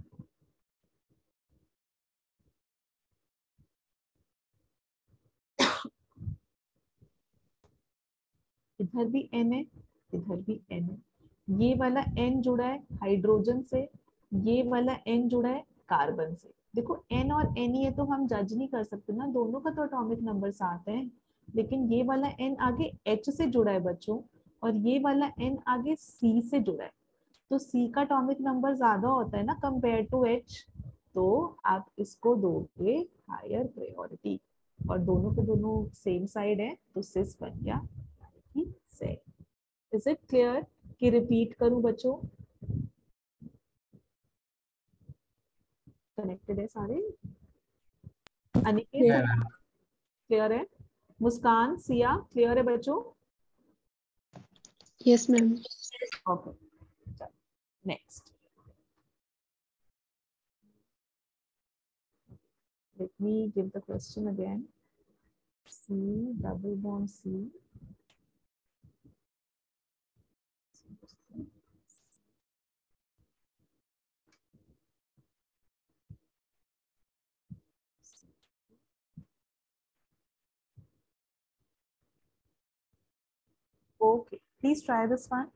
इधर भी N है इधर भी N है, ये वाला N जुड़ा है हाइड्रोजन से, ये वाला N जुड़ा है कार्बन से, देखो N और N ही है तो हम जज नहीं कर सकते ना, दोनों का तो एटॉमिक नंबर सात है, लेकिन ये वाला N आगे H से जुड़ा है बच्चों और ये वाला N आगे C से जुड़ा है, तो C का एटॉमिक नंबर ज्यादा होता है ना कंपेयर टू H, तो आप इसको दोगे हायर प्रायोरिटी, और दोनों के दोनों सेम साइड है तो सिस बन गया से। इज इट क्लियर कि रिपीट करूं बच्चों, कनेक्टेड है सारे, अनिकेत क्लियर है, मुस्कान सिया क्लियर है बच्चों, Yes, ma'am. Okay next, let me give the question again, C double bond C Okay, please try this one.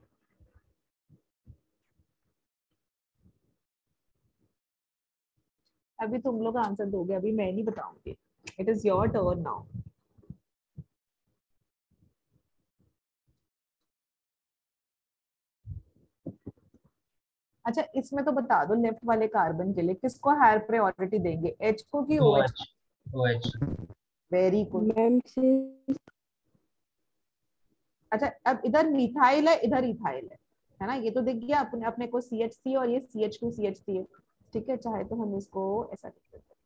अभी तुम लोग आंसर दोगे, अभी मैं नहीं बताऊंगी. It is your turn now. अच्छा, इसमें तो बता दो लेफ्ट वाले कार्बन के लिए किसको हायर प्रायोरिटी देंगे, H को कि OH? OH. Very good. Ma'am since अच्छा, अब इधर मिथाइल है, इधर इथाइल है, है ना? ये तो दिख गया अपने अपने को सी एच सी और ये C H two C H three है. ठीक है, चाहे तो हम इसको ऐसा लिख देते हैं,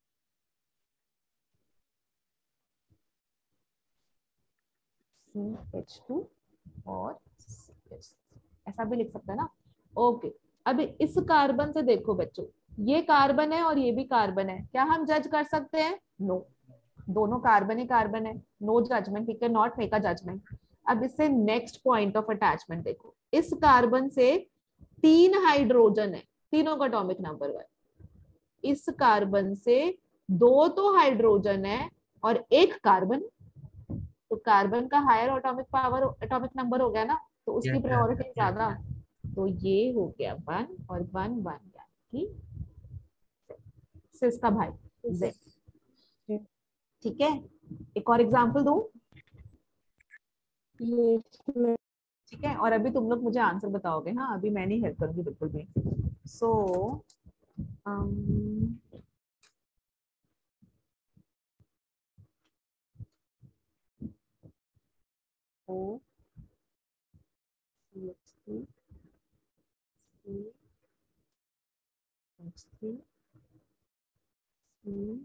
सी एच टू और सी एच थ्री, ऐसा भी लिख सकते हैं ना. ओके, अब इस कार्बन से देखो बच्चों, ये कार्बन है और ये भी कार्बन है, क्या हम जज कर सकते हैं? No no. दोनों कार्बन ही कार्बन है, no judgement, we can not make a judgement. अब इससे नेक्स्ट पॉइंट ऑफ अटैचमेंट देखो, इस कार्बन से तीन हाइड्रोजन है, तीनों का एटॉमिक नंबर वन. इस कार्बन से दो तो हाइड्रोजन है और एक कार्बन, तो कार्बन का higher atomic power atomic number हो गया ना, तो उसकी प्रायोरिटी ज्यादा. तो ये हो गया वन और वन वन, यानी कि सिस का भाई Z. ठीक है, एक और एग्जांपल दूं? Yes ma'am. ठीक है, और अभी तुम लोग मुझे आंसर बताओगे. हाँ, अभी मैं नहीं हेल्प करूंगी बिल्कुल भी. So um, O C H three C H three C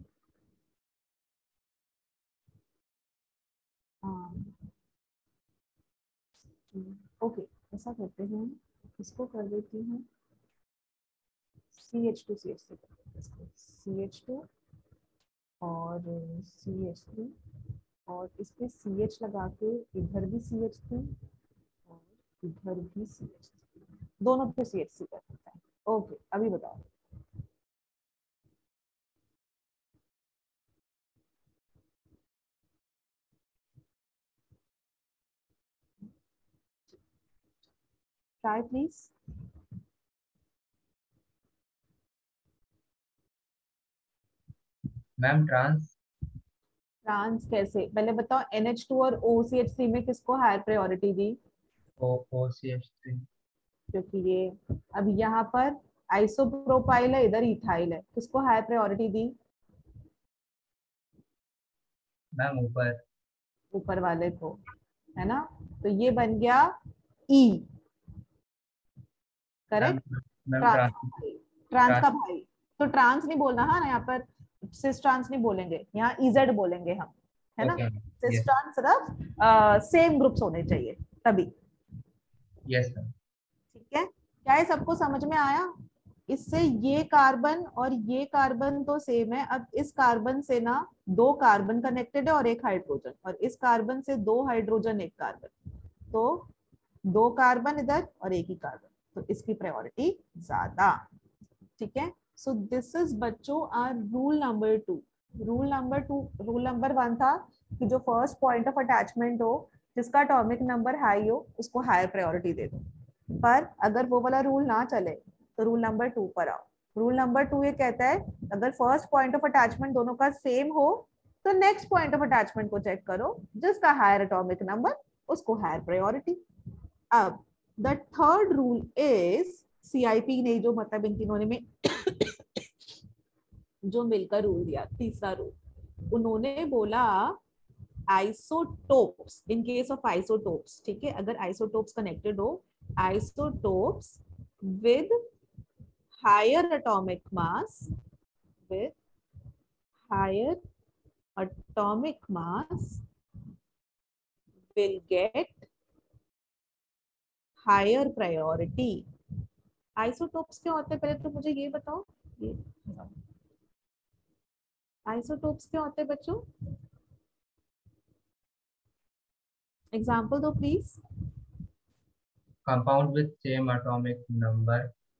okay, ऐसा करते हैं, इसको कर देती हूँ C H two C H three, C H two और सी एच थ्री, और इस पे सी एच लगा के इधर भी सी एच थ्री और इधर भी सी एच थ्री, दोनों पे सी एच सी कर सकते हैं. ओके, अभी बताओ. Try please. Ma'am trans. Trans कैसे, पहले बताओ. एन एच टू और ओ सी एच थ्री में किसको हायर प्रायोरिटी दी? O O C H three. क्योंकि ये, अब यहाँ पर आइसोप्रोपाइल है, इधर इथाइल है, किसको हायर प्रायोरिटी दी? मैम ऊपर. ऊपर वाले को, है ना? तो ये बन गया E. Correct. Ma'am trans trans. का भाई, ट्रांस का भाई. तो ट्रांस नहीं बोलना, हाँ ना, यहाँ पर सिस ट्रांस नहीं बोलेंगे, यहाँ इजेड बोलेंगे हम, है ना? सिस ट्रांस सिर्फ सेम ग्रुप्स होने चाहिए तभी. Yes ma'am. ठीक है, क्या ये सबको समझ में आया? इससे ये कार्बन और ये कार्बन तो सेम है. अब इस कार्बन से ना दो कार्बन कनेक्टेड है और एक हाइड्रोजन, और इस कार्बन से दो हाइड्रोजन एक कार्बन, तो दो कार्बन इधर और एक ही कार्बन, तो इसकी प्रायोरिटी ज्यादा. ठीक है, सो दिस इज बच्चों are rule number two. Rule number two, rule number one था कि जो फर्स्ट पॉइंट ऑफ अटैचमेंट हो, जिसका एटॉमिक नंबर हाई हो, उसको हायर प्रायोरिटी दे दो. पर अगर वो वाला रूल ना चले तो रूल नंबर टू पर आओ. रूल नंबर टू ये कहता है, अगर फर्स्ट पॉइंट ऑफ अटैचमेंट दोनों का सेम हो तो नेक्स्ट पॉइंट ऑफ अटैचमेंट को चेक करो, जिसका हायर एटॉमिक नंबर उसको हायर प्रायोरिटी. अब the third rule is CIP ने जो, मतलब इन तीनों ने में जो मिलकर रूल दिया, तीसरा रूल, उन्होंने बोला isotopes, in case of isotopes. ठीक है, अगर आइसोटोप्स कनेक्टेड हो, isotopes with higher atomic mass, with higher atomic mass will get higher priority. isotopes क्या होते हैं, पहले तो मुझे ये बताओ. ये isotopes क्या होते हैं बच्चों? एग्जाम्पल दो please. Compound with same atomic number.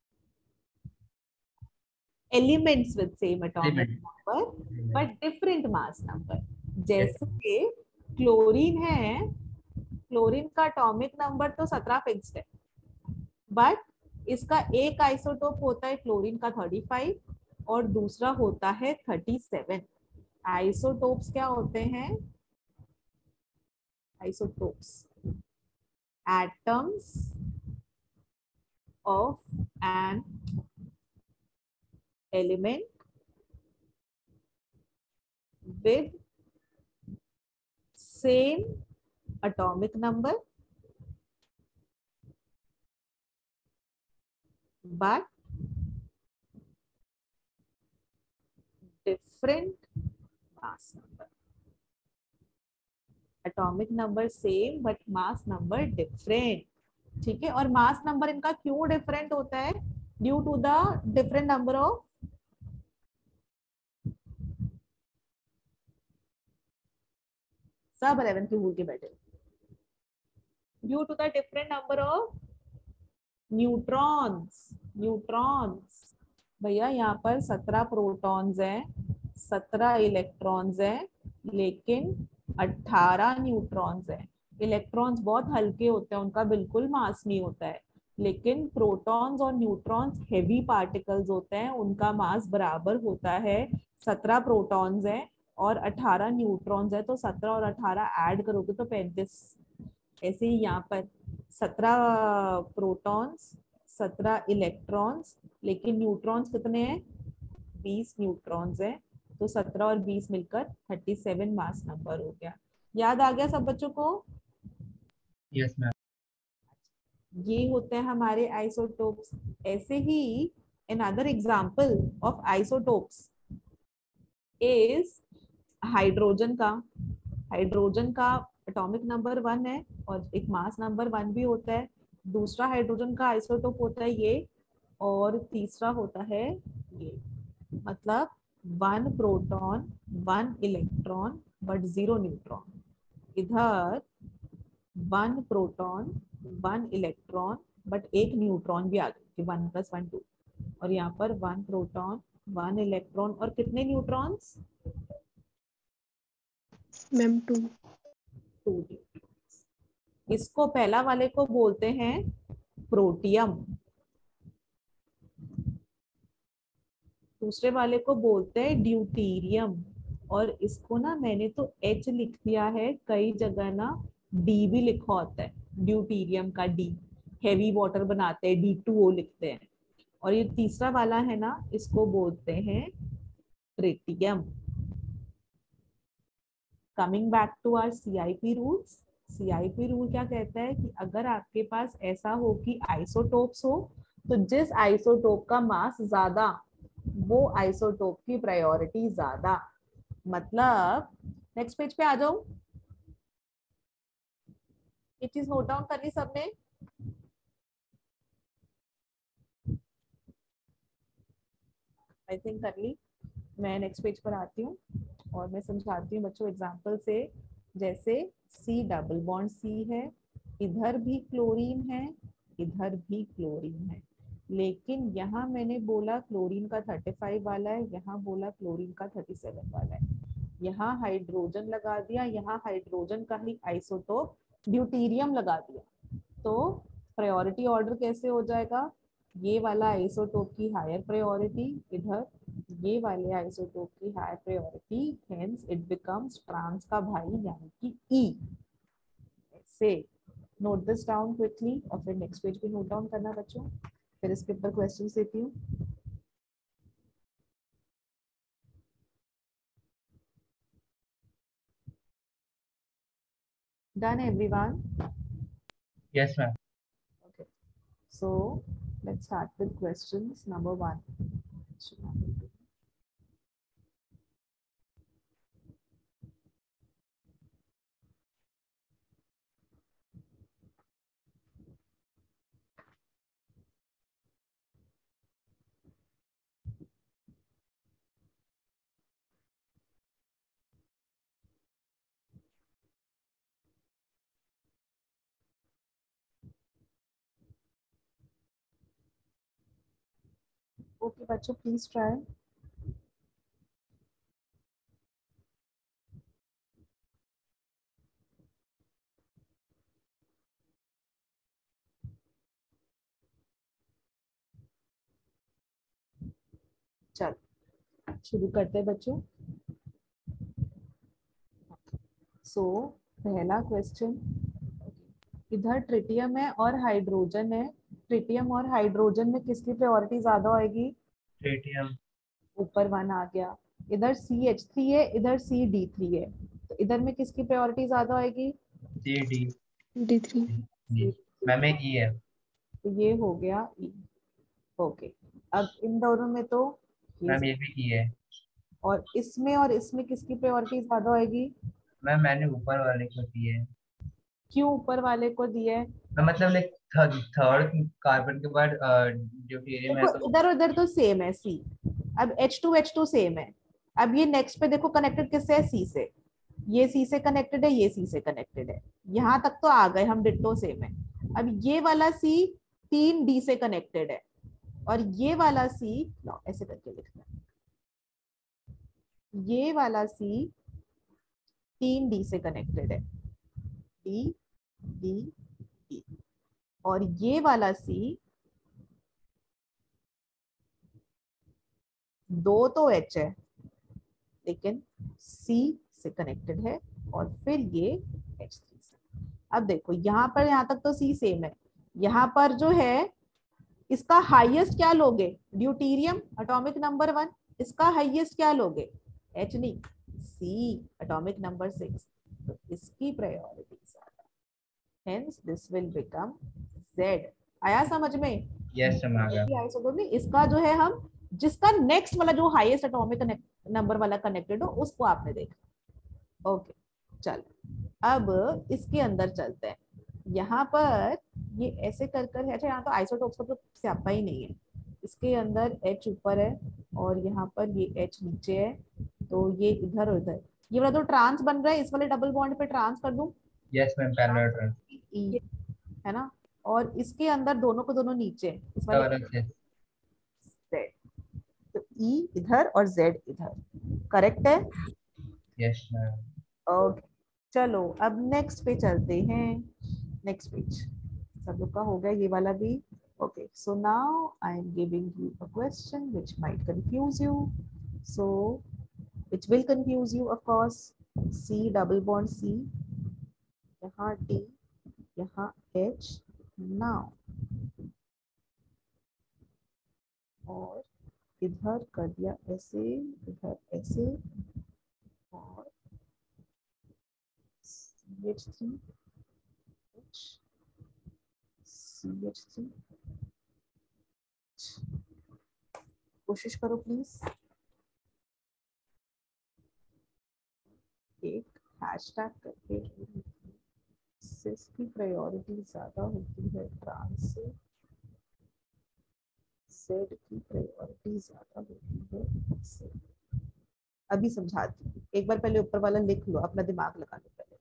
Elements with same atomic Element. number but different mass number. जैसे क्लोरीन है क्लोरीन का एटॉमिक नंबर तो सत्रह फिक्स्ड है, बट इसका एक आइसोटोप होता है क्लोरीन का पैंतीस और दूसरा होता है सैंतीस। आइसोटोप्स क्या होते हैं? Isotopes atoms of an element with same atomic number but different mass number. Atomic number same but mass number different. ठीक है, और मास नंबर इनका क्यों डिफरेंट होता है? Due to the different number of सब इलेवन की भूल के बैठे, due to the different number of neutrons. Neutrons भैया यहाँ पर सत्रह प्रोटॉन्स हैं, सत्रह इलेक्ट्रॉन्स हैं, लेकिन अठारह न्यूट्रॉन्स हैं। इलेक्ट्रॉन्स बहुत हल्के होते हैं, उनका बिल्कुल मास नहीं होता है, लेकिन प्रोटॉन्स और न्यूट्रॉन्स हेवी पार्टिकल्स होते हैं, उनका मास बराबर होता है। सत्रह प्रोटॉन्स हैं और अठारह न्यूट्रॉन्स है, तो सत्रह और अठारह ऐड करोगे तो पैंतीस। ऐसे ही यहाँ पर सत्रह प्रोटॉन्स, सत्रह इलेक्ट्रॉन्स, लेकिन न्यूट्रॉन्स कितने हैं? बीस न्यूट्रॉन्स हैं, तो सत्रह और बीस मिलकर सैंतीस मास नंबर हो गया। याद आ गया सब बच्चों को? Yes ma'am. ये होते हैं हमारे आइसोटोप्स। ऐसे ही another example of isotopes is hydrogen का। हाइड्रोजन का एटॉमिक नंबर वन है और एक मास नंबर वन भी होता है। दूसरा हाइड्रोजन का आइसोटोप होता है ये, और तीसरा होता है ये। मतलब one proton one electron but zero neutron. इधर one proton one electron but एक न्यूट्रॉन भी आ गया, वन प्लस वन टू। और यहाँ पर वन प्रोटॉन वन इलेक्ट्रॉन और कितने neutrons? Ma'am two. Two neutrons. इसको पहला वाले को बोलते हैं प्रोटियम, दूसरे वाले को बोलते हैं ड्यूटीरियम। और इसको ना मैंने तो एच लिख दिया है, कई जगह ना डी भी लिखा होता है, ड्यूटीरियम का डी। हैवी वाटर बनाते हैं, डी टू ओ लिखते हैं। और ये तीसरा वाला है ना, इसको बोलते हैं tritium. Coming back to our CIP rules. CIP rule क्या कहता है कि अगर आपके पास ऐसा हो कि आइसोटोप्स हो, तो जिस आइसोटोप का मास ज्यादा वो आइसोटोप की प्रायोरिटी ज्यादा। मतलब नेक्स्ट पेज पे आ जाओ, ये चीज नोट डाउन कर ली सबने? आई थिंक कर ली। मैं नेक्स्ट पेज पर आती हूँ और मैं समझाती हूँ बच्चों एग्जांपल से। जैसे सी डबल बॉन्ड सी है, इधर भी क्लोरीन है, इधर भी क्लोरीन है, लेकिन यहाँ मैंने बोला क्लोरीन का पैंतीस वाला है, यहाँ बोला क्लोरीन का सैंतीस वाला है। यहाँ हाइड्रोजन लगा दिया, यहाँ हाइड्रोजन का ही आइसोटोप ड्यूटीरियम लगा दिया, तो प्रायोरिटी ऑर्डर कैसे हो जाएगा? ये वाला आइसोटोप की हायर प्रायोरिटी, इधर ये वाले आइसोटोप की higher priority, hence it becomes trans का भाई यानी कि ई। ऐसे नोट दिस डाउन क्विकली और फिर नेक्स्ट पेज पे नोट डाउन करना बच्चों, फिर इसके ऊपर क्वेश्चन देती हूँ। Done everyone? Yes ma'am. Okay. So let's start with questions number one. Okay, बच्चों please try. चल शुरू करते हैं बच्चों। सो so, पहला क्वेश्चन, इधर ट्रिटियम है और हाइड्रोजन है। ट्रिटियम और हाइड्रोजन में किसकी प्रायोरिटी ज्यादा होएगी? ट्रिटियम। ऊपर वन आ गया। इधर सी एच थ्री है, इधर सी डी थ्री है, तो इधर में किसकी प्रायोरिटी ज्यादा होएगी? D D D three. जी मैम एक ई है। तो ये हो गया ई। ओके, अब इन दोनों में तो ये मैम ये भी ई है। और इसमें और इसमें किसकी प्रायोरिटी ज्यादा होएगी? मैम मैंने ऊपर वाले को दी है। क्यों ऊपर वाले को दिया है? मैम मतलब लाइक थर्ड कार्बन के बाद ड्यूटेरियम है देखो तो। इधर उधर तो सेम है सी। अब H two H two same है। अब ये नेक्स्ट पे देखो कनेक्टेड किससे है? सी से। ये सी से कनेक्टेड है, ये सी से कनेक्टेड है। यहाँ तक तो आ गए हम, डिट्टो सेम है। अब ये वाला सी तीन डी से कनेक्टेड है और ये वाला सी, लो ऐसे करके लिखना है, ये वाला सी तीन डी से कनेक्टेड है, डी डी डी। और ये वाला सी दो तो एच है लेकिन सी से कनेक्टेड है और फिर ये एच थ्री से। अब देखो यहाँ पर, यहाँ तक तो सी सेम है। यहाँ पर जो है इसका हाईएस्ट क्या लोगे? Deuterium atomic number one. इसका हाईएस्ट क्या लोगे? एच नहीं, सी एटॉमिक नंबर सिक्स। तो इसकी प्रायोरिटी ज्यादा, hence this will become Z. आया समझ में? यस मैम आ गया। आइसोटोप में इसका जो है, हम जिसका नेक्स्ट वाला जो हाईएस्ट एटॉमिक नंबर वाला कनेक्टेड हो उसको आपने देखा। ओके चल, अब इसके अंदर चलते हैं। यहाँ पर ये ऐसे कर कर है। अच्छा, यहाँ तो आइसोटोप्स का तो स्यापा ही नहीं है। इसके अंदर H ऊपर है और यहाँ पर ये H नीचे है, तो ये इधर और इधर। ये वाला जो ट्रांस बन रहा है, इस वाले डबल बॉन्ड पे ट्रांस कर दूं? Yes ma'am parallel trans. E है ना, और इसके अंदर दोनों को दोनों नीचे, इस वाले और यस Z। तो E इधर और Z इधर, करेक्ट है? Yes ma'am. ओके चलो अब नेक्स्ट पे चलते हैं। नेक्स्ट पेज सब लोग का हो गया ये वाला भी। Okay so now I am giving you a question which might confuse you, so which will confuse you of course. C double bond C, यहाँ डी, यहाँ H। नाउ और इधर कर दिया ऐसे, इधर ऐसे, और C H three, C H three. कोशिश करो प्लीज। एक हैशटैग करके, सिस की प्रायोरिटी ज्यादा होती है ट्रांस से, जेड की प्रायोरिटी ज्यादा होती है से। अभी समझाती हूँ, एक बार पहले ऊपर वाला लिख लो, अपना दिमाग लगा लो पहले।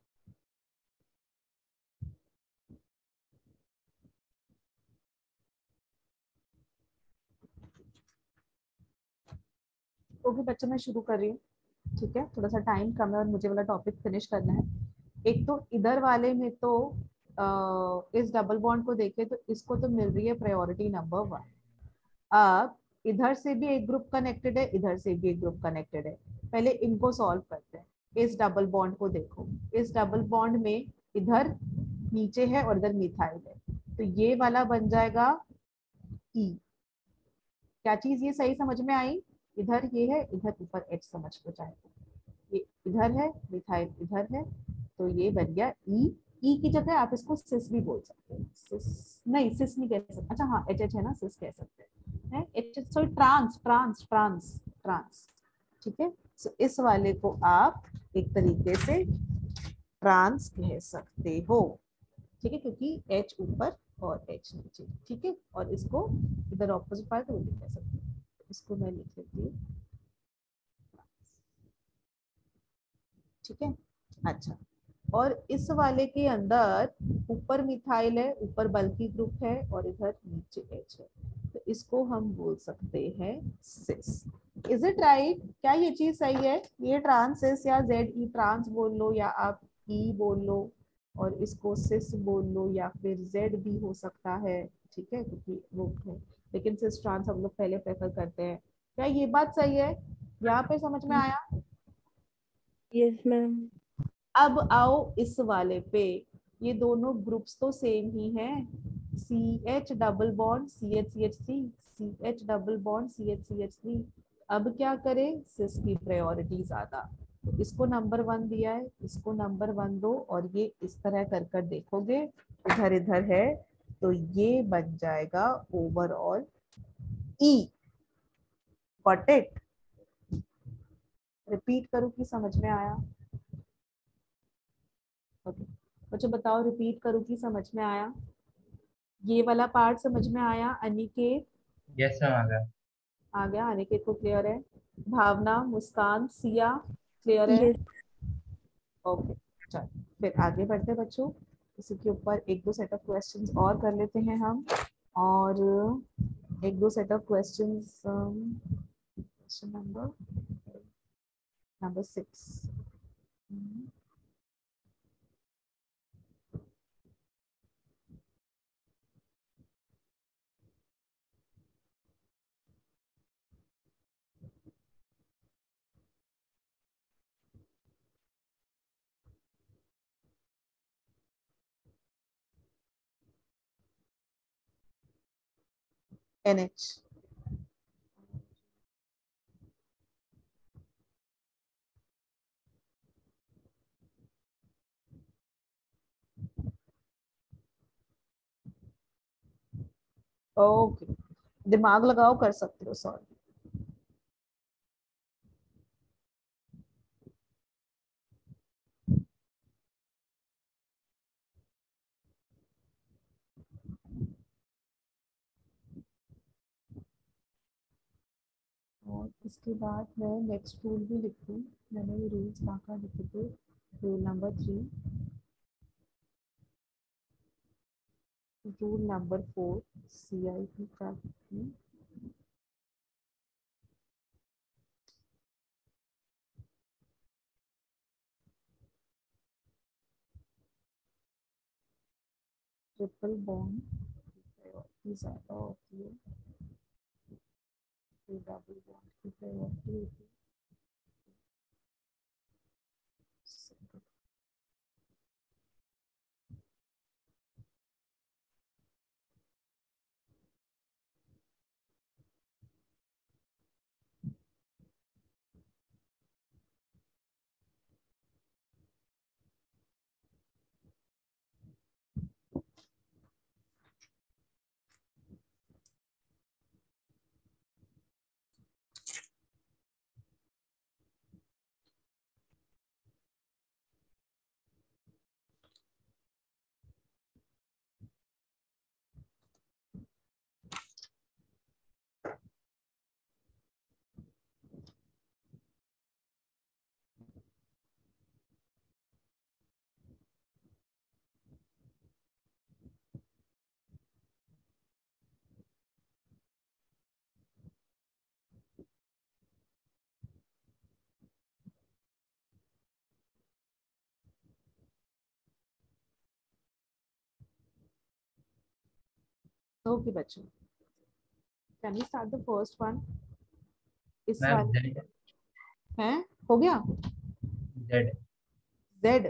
ओके बच्चों मैं शुरू कर रही हूँ, ठीक है? थोड़ा सा टाइम कम है और मुझे वाला टॉपिक फिनिश करना है। एक तो इधर वाले में तो आ, इस डबल बॉन्ड को देखे तो इसको तो मिल रही है प्रायोरिटी नंबर वन। अब इधर से भी एक ग्रुप कनेक्टेड है, इधर से भी एक ग्रुप कनेक्टेड है। पहले इनको सॉल्व करते हैं। इस डबल बॉन्ड को देखो, इस डबल बॉन्ड में इधर नीचे है और इधर मिथाइल है, तो ये वाला बन जाएगा ई। क्या चीज ये सही समझ में आई? इधर ये है, इधर ऊपर एच समझ को जाएगा। ये इधर है, मिथाइल इधर है, तो ये बन गया ई। ई की जगह आप इसको सिस भी बोल सकते हैं। सिस नहीं, सिस नहीं कह सकते। अच्छा हाँ, एच एच है ना, सिस कह सकते हैं। H sorry trans trans trans trans, ठीक है। सो इस वाले को आप एक तरीके से ट्रांस कह सकते हो, ठीक है, क्योंकि एच ऊपर और एच नीचे, ठीक है। और इसको इधर ऑपोजिट पार्ट तो वो भी कह सकते हैं। इसको मैं लिख लेती हूँ, ठीक है। अच्छा, और इस वाले के अंदर ऊपर मिथाइल है, ऊपर बल्कि ग्रुप है और इधर नीचे एच है, तो इसको हम बोल सकते हैं सिस। Is it right? क्या ये चीज सही है? ये ट्रांस सिस या जेड ई ट्रांस बोल लो या आप ई बोल लो और इसको सिस बोल लो या फिर जेड भी हो सकता है, ठीक है, क्योंकि वो है। लेकिन सिस ट्रांस हम लोग पहले प्रेफर करते हैं, क्या ये बात सही है? यहाँ पे समझ में आया? Yes ma'am. अब आओ इस वाले पे, ये दोनों ग्रुप्स तो सेम ही हैं, C H double bond C H C H three, C H double bond C H C H three. अब क्या करें, सिस की प्रायोरिटी ज्यादा, तो इसको नंबर वन दिया है, इसको नंबर वन दो, और ये इस तरह कर कर देखोगे इधर इधर है, तो ये बन जाएगा overall E. Got it? Repeat करूं कि समझ में आया? ओके मुझे बताओ, रिपीट करूं कि समझ में आया? ये वाला पार्ट समझ में आया? अनिकेत यस मैम आ गया। आ गया? अनिकेत को क्लियर है? भावना, मुस्कान, सिया क्लियर है? यस। ओके चल फिर आगे बढ़ते हैं बच्चों, इसी के ऊपर एक दो सेट ऑफ क्वेश्चंस और कर लेते हैं हम, और एक दो set of questions, question number number six. N H okay, दिमाग लगाओ, कर सकते हो, सॉरी। और इसके बाद मैं नेक्स्ट रूल भी लिखती हूँ, मैंने ये रूल्स कहाँ कहाँ लिखे थे। Rule number three, rule number four, C I P का ट्रिपल बॉन्ड प्रायोरिटी ज्यादा होती है, डबल बॉन्ड की प्रायोरिटी होती है। ओके बच्चों, can we start the first one? Yes ma'am वाले जेड। हैं, हो गया? Z. Z,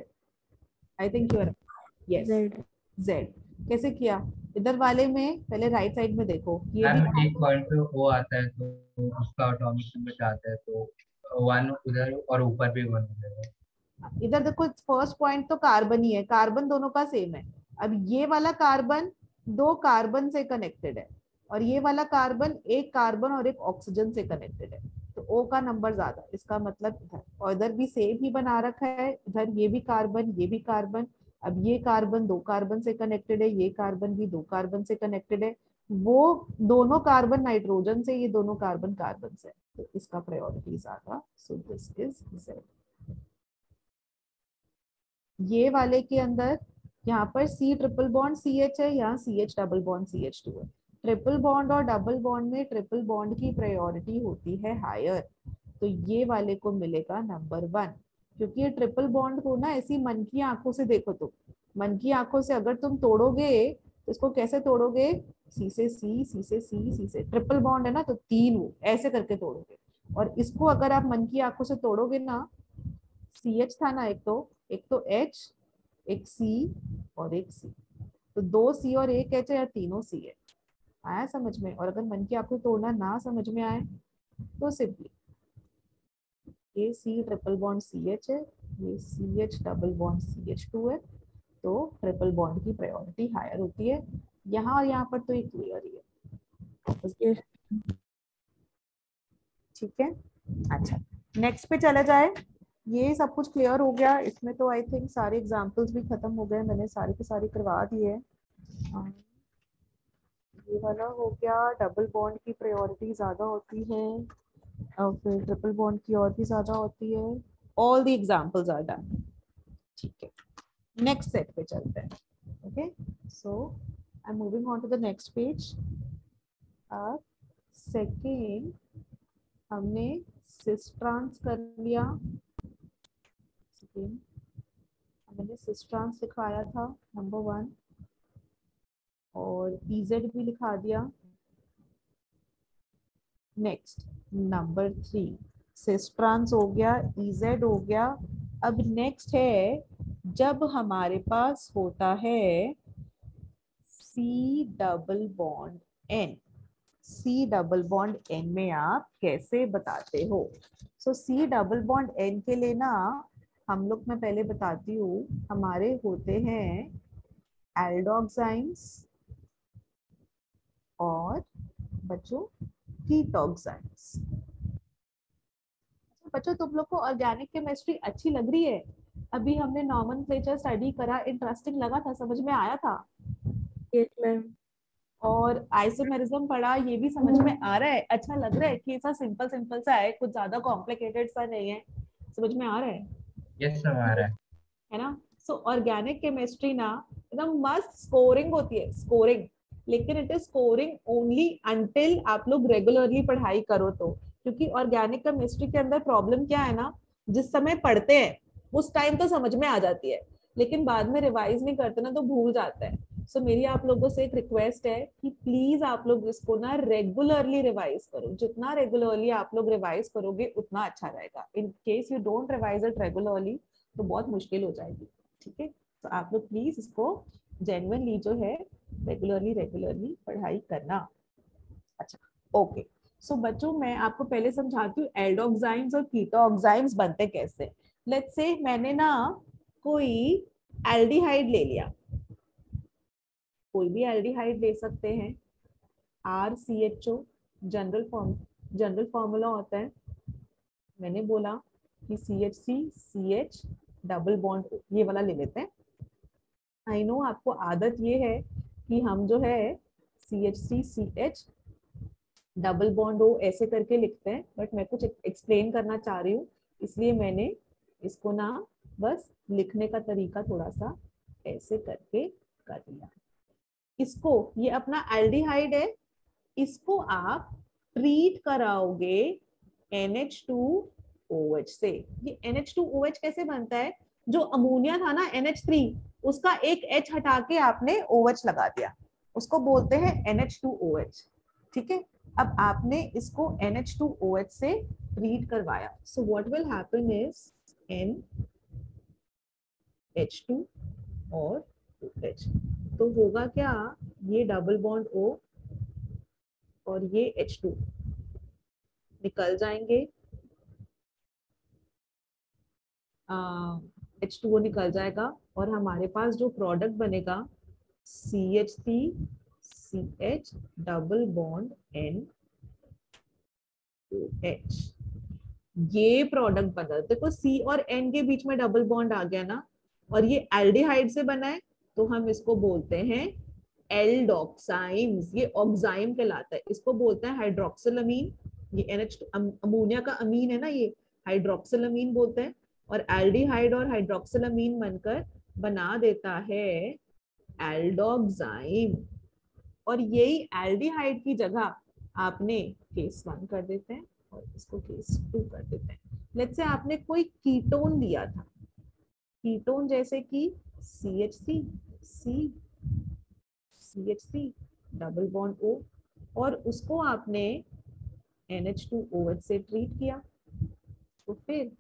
I think you are yes, Z. Z. कैसे किया? इधर वाले में पहले राइट साइड में देखो, ये भी मैम एक पॉइंट पे वो आता है तो उसका एटॉमिक नंबर चाहता है तो वन उधर और ऊपर भी वन हो जाएगा। इधर देखो, फर्स्ट पॉइंट तो कार्बन ही है, कार्बन दोनों का सेम है। अब ये वाला कार्बन दो कार्बन से कनेक्टेड है, और ये वाला कार्बन एक कार्बन और एक ऑक्सीजन से कनेक्टेड है, तो O का नंबर ज्यादा, इसका मतलब इधर, और इधर भी सेम ही बना रखा है, इधर ये भी कार्बन ये भी कार्बन। अब ये कार्बन दो कार्बन से कनेक्टेड है, ये कार्बन भी दो कार्बन से कनेक्टेड है, वो दोनों कार्बन नाइट्रोजन से, ये दोनों कार्बन कार्बन से, तो इसका प्रायोरिटी ज्यादा, सो दिस इज जेड। ये वाले के अंदर यहाँ पर C triple bond C H है, यहाँ C H double bond C H two है। ट्रिपल बॉन्ड और डबल बॉन्ड में ट्रिपल बॉन्ड की प्रायोरिटी होती है हायर, तो ये वाले को मिलेगा नंबर वन, क्योंकि ये ट्रिपल बॉन्ड को ना ऐसी मन की आंखों से देखो, तो मन की आंखों से अगर तुम तोड़ोगे तो इसको कैसे तोड़ोगे, सी से सी, सी से सी, सी से ट्रिपल बॉन्ड है ना, तो तीन वो ऐसे करके तोड़ोगे। और इसको अगर आप मन की आंखों से तोड़ोगे ना, सी एच था ना एक तो, एक तो एच, एक सी और एक सी, तो दो सी और एक एच है या तीनों सी है। आया समझ में? और अगर मन की आंखों से तोड़ना ना समझ में आए तो सिंपली ये C triple bond C H है, ये C H double bond C H two है, तो ट्रिपल बॉन्ड की प्रायोरिटी हायर होती है। यहाँ और यहाँ पर तो ये क्लियर ही है। Yes. ठीक है, अच्छा नेक्स्ट पे चले जाए। ये सब कुछ क्लियर हो गया, इसमें तो आई थिंक सारे एग्जांपल्स भी खत्म हो गए, मैंने सारे के सारे करवा दिए। ये वाला हो गया, डबल बॉन्ड की प्रायोरिटी ज्यादा होती है और फिर ट्रिपल बॉन्ड की और भी ज्यादा होती है। All the examples are done. ठीक है, नेक्स्ट सेट पे चलते हैं। Okay, so I am moving on to the next page. अब सेकेंड हमने सिस ट्रांस कर लिया, सेकेंड मैंने सिस ट्रांस लिखाया था नंबर वन, और इजेड भी लिखा दिया। Next number three cis trans हो गया, इजेड हो गया। अब नेक्स्ट है जब हमारे पास होता है C double bond N. C double bond N में आप कैसे बताते हो? So C double bond N के लिए ना हम लोग, मैं पहले बताती हूँ, हमारे होते हैं एल्डोक्साइन्स और बच्चों कीटोक्साइन्स। बच्चों तुम लोग को ऑर्गेनिक केमिस्ट्री अच्छी लग रही है? अभी हमने नॉमेनक्लेचर स्टडी करा, इंटरेस्टिंग लगा था, समझ में आया था? Yes, ma'am. और आइसोमेरिज्म पढ़ा, ये भी समझ में आ रहा है? अच्छा लग रहा है कि ऐसा सिंपल सिंपल सा है, कुछ ज्यादा कॉम्प्लिकेटेड सा नहीं है, समझ में आ रहा है? यस हमारा है है ना? सो ऑर्गेनिक केमिस्ट्री ना एकदम मस्त स्कोरिंग होती है, स्कोरिंग, लेकिन it is scoring only until आप लोग रेगुलरली पढ़ाई करो तो। क्योंकि ऑर्गेनिक केमिस्ट्री के अंदर प्रॉब्लम क्या है ना, जिस समय पढ़ते हैं उस टाइम तो समझ में आ जाती है, लेकिन बाद में रिवाइज नहीं करते ना तो भूल जाता है। सो so, मेरी आप लोगों से एक रिक्वेस्ट है कि प्लीज आप लोग इसको ना रेगुलरली रिवाइज करो। जितना रेगुलरली आप लोग रिवाइज करोगे उतना अच्छा रहेगा। In case you don't revise it regularly तो बहुत मुश्किल हो जाएगी। ठीक है, तो आप लोग प्लीज इसको जेन्युइनली जो है रेगुलरली रेगुलरली पढ़ाई करना। अच्छा ओके, सो बच्चों मैं आपको पहले समझाती हूँ एल्डोक्साइन्स और कीटोक्साइन्स बनते कैसे। लेट्स से मैंने ना कोई एल्डिहाइड ले लिया, कोई भी एल्डिहाइड ले सकते हैं, R C H O general form general formula होता है। मैंने बोला कि C H C C H double bond, ये वाला ले लेते हैं। आई नो आपको आदत ये है कि हम जो है C H C C H double bond O ऐसे करके लिखते हैं, बट मैं कुछ एक्सप्लेन करना चाह रही हूँ, इसलिए मैंने इसको ना बस लिखने का तरीका थोड़ा सा ऐसे करके कर दिया। इसको, ये अपना एल्डिहाइड है, इसको आप ट्रीट कराओगे N H two O H से। ये N H two O H कैसे बनता है? जो अमोनिया था ना एन एच थ्री, उसका एक H हटा के आपने ओ एच लगा दिया, उसको बोलते हैं N H two O H. ठीक है, अब आपने इसको N H two O H से ट्रीट करवाया, so what will happen is N H two और ओ एच, तो होगा क्या, ये डबल बॉन्ड O और ये एच टू निकल जाएंगे, एच टू ओ निकल जाएगा, और हमारे पास जो प्रोडक्ट बनेगा C H three C H double bond N O H, ये प्रोडक्ट बना। देखो सी और एन के बीच में डबल बॉन्ड आ गया ना, और ये एल्डिहाइड से बना है, तो हम इसको बोलते हैं एल्डोक्साइन्स। ये ऑक्साइम कहलाता है, इसको बोलते हैं हाइड्रोक्सिलअमीन। ये एन एच अमोनिया का अमीन है ना, ये हाइड्रोक्सिलअमीन बोलते हैं, और एल्डिहाइड और हाइड्रोक्सिलअमीन बनकर बना देता है एल्डोक्साइम। और यही एल्डिहाइड की जगह आपने केस वन कर देते हैं और इसको केस टू कर देते हैं। लेट्स से आपने कोई कीटोन दिया था, कीटोन जैसे कि C H C C C H C double bond O, और उसको आपने N H two O H से ट्रीट किया, तो फिर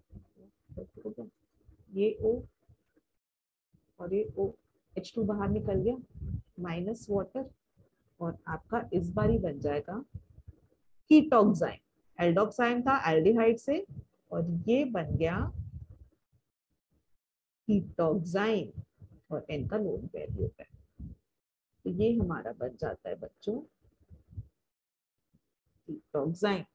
ये O और ये O, एच टू बाहर निकल गया, माइनस वाटर, और आपका इस बार ही बन जाएगा कीटोक्साइन। एल्डोक्साइन था एल्डिहाइड से, और ये बन गया कीटोक्साइन, और एन का लोन पेयर भी होता है। तो ये हमारा बन जाता है बच्चों कीटोक्साइन।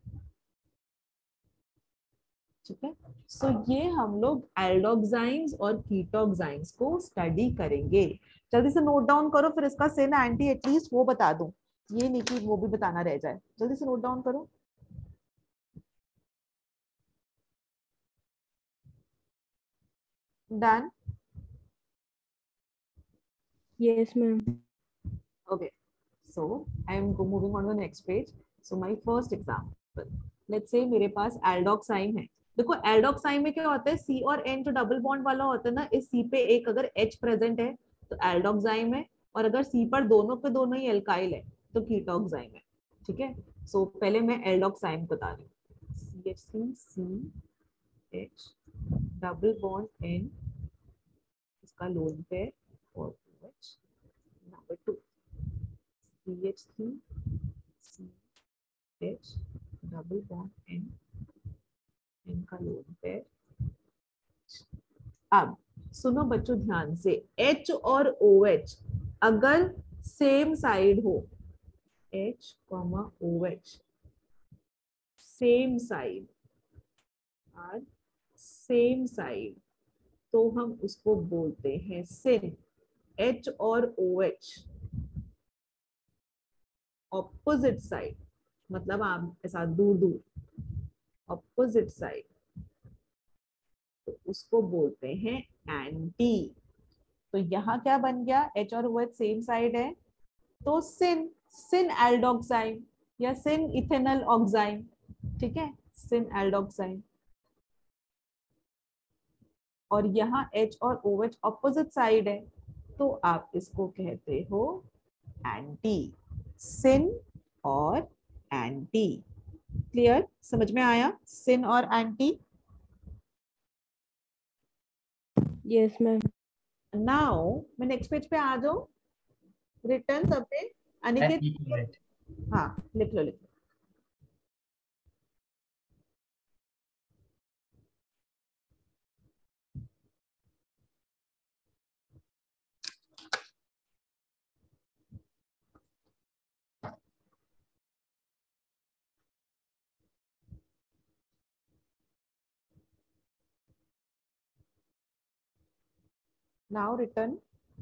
ठीक है, सो so, ये हम लोग एल्डोक्साइंस और कीटोक्साइंस को स्टडी करेंगे। जल्दी से नोट डाउन करो, फिर इसका सिन एंटी एटलीस्ट वो बता दूं, ये नहीं कि वो भी बताना रह जाए। जल्दी से नोट डाउन करो। Done? Yes, ma'am. Okay, so I am moving on to the next page. So my first example, let's say मेरे पास एल्डोक्साइन है। देखो एल्डोक्साइन में क्या होता है, C और N जो डबल बॉन्ड वाला होता है ना, इस C पे एक अगर H प्रेजेंट है तो एल्डोक्साइन है, और अगर C पर दोनों पे दोनों ही एल्काइल है तो कीटोक्साइन है। ठीक है, सो so, पहले मैं एल्डोक्साइन बता रही हूँ। C H C C H double bond N, इसका लोन पेयर, और OH number two C H three C H double bond N, N का लोन पेयर। अब सुनो बच्चों ध्यान से, H और OH अगर सेम साइड हो, H comma OH same side और सेम साइड, तो हम उसको बोलते हैं सिन। H और OH ऑपोजिट साइड, मतलब आप ऐसा दूर दूर ऑपोजिट साइड, तो उसको बोलते हैं एंटी। तो यहाँ क्या बन गया, H और OH सेम साइड है तो सिन, सिन एल्डोक्साइन या सिन इथेनॉल ऑक्साइन। ठीक है, सिन एल्डोक्साइन। और यहाँ H और OH ऑपोजिट साइड है तो आप इसको कहते हो एंटी, सिन और एंटी। क्लियर, समझ में आया सिन और एंटी? Yes, ma'am. नाउ मैं नेक्स्ट पेज पे आ जाऊं, रिटर्न सब पे अनिकेत। एक मिनट, हाँ लिख लो लिख लो। Now return.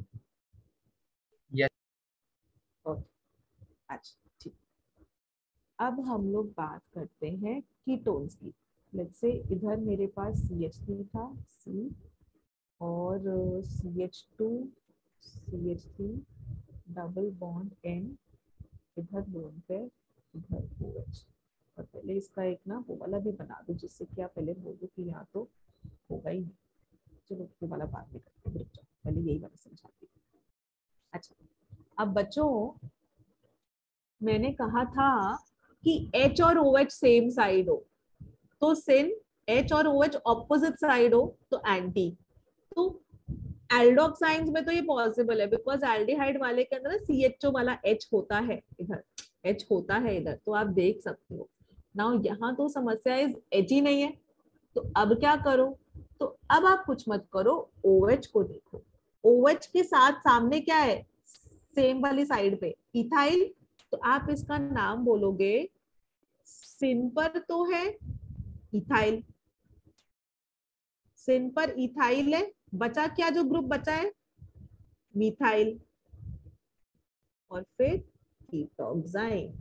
यस, ओके, अच्छा ठीक। अब हम लोग बात करते हैं कीटोन्स की। लेट्स से इधर मेरे पास सी एच थ्री था, C, और C H two C H three double bond N, इधर लोन पे, इधर OH। और पहले इसका एक ना वो वाला भी बना दो, जिससे कि आप पहले बोलो कि यहाँ तो होगा ही नहीं। चलो वो वाला बाद में करते हैं, पहले यही वाला समझाती हूँ। अच्छा, अब बच्चों मैंने कहा था कि H और OH सेम साइड हो तो सिन, H और OH ऑपोजिट साइड हो तो एंटी। तो एल्डोक्साइंस में तो ये पॉसिबल है, बिकॉज एल्डिहाइड वाले के अंदर सी एच ओ वाला H होता है, इधर H होता है इधर, तो आप देख सकते हो। नाउ यहाँ तो समस्या इस H ही नहीं है, तो अब क्या करो, तो अब आप कुछ मत करो, OH को देखो। OH के साथ सामने क्या है, सेम वाली साइड पे इथाइल, तो आप इसका नाम बोलोगे, सिन पर तो है इथाइल, सिन पर इथाइल है, बचा क्या, जो ग्रुप बचा है मिथाइल, और फिर कीटोक्साइन,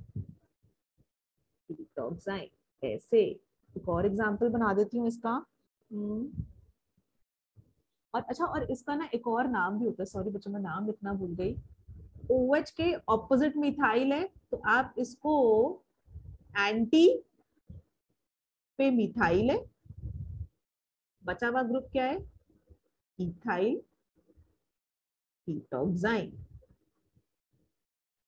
कीटोक्साइन। ऐसे एक और एग्जांपल बना देती हूँ इसका। हम्म, और अच्छा, और इसका ना एक और नाम भी होता है, सॉरी बच्चों मैं नाम लिखना भूल गई। OH के ऑपोजिट मिथाइल है तो आप इसको एंटी पे मिथाइल है, बचा हुआ ग्रुप क्या है, इथाइल कीटोक्साइन।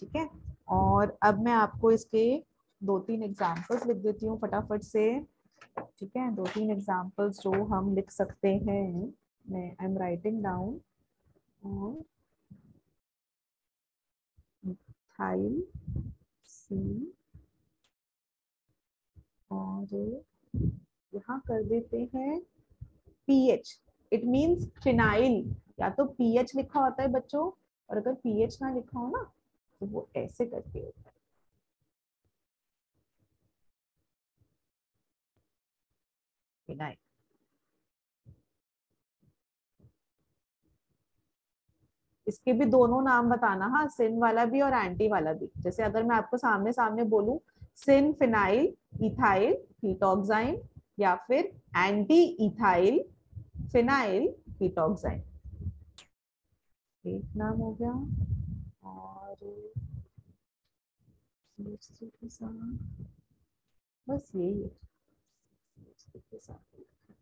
ठीक है। और अब मैं आपको इसके दो तीन एग्जांपल्स लिख देती हूँ फटाफट से। ठीक है, दो तीन एग्जांपल्स जो हम लिख सकते हैं, मैं आई एम राइटिंग डाउन। और मिथाइल सी, और यहाँ कर देते हैं पीएच। इट मींस फिनाइल, या तो पीएच लिखा होता है बच्चों, और अगर पीएच ना लिखा हो ना तो वो ऐसे करके होता है, फिनाइल। इसके भी दोनों नाम बताना, हाँ, सिन वाला भी और एंटी वाला भी। जैसे अगर मैं आपको सामने सामने बोलूं सिन फिनाइल इथाइल कीटोक्साइन, या फिर एंटी इथाइल फिनाइल कीटोक्साइन, एक नाम हो गया। और दूसरे के साथ बस यही है, दूसरे के साथ।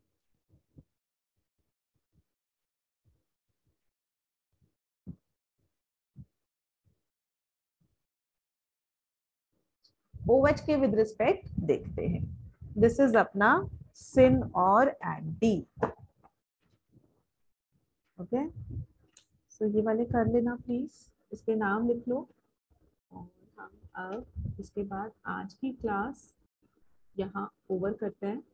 OH के विद रिस्पेक्ट देखते हैं। दिस इज अपना सिन और एंटी। ओके, सो ये वाले कर लेना प्लीज, इसके नाम लिख लो। और हम अब इसके बाद आज की क्लास यहाँ ओवर करते हैं।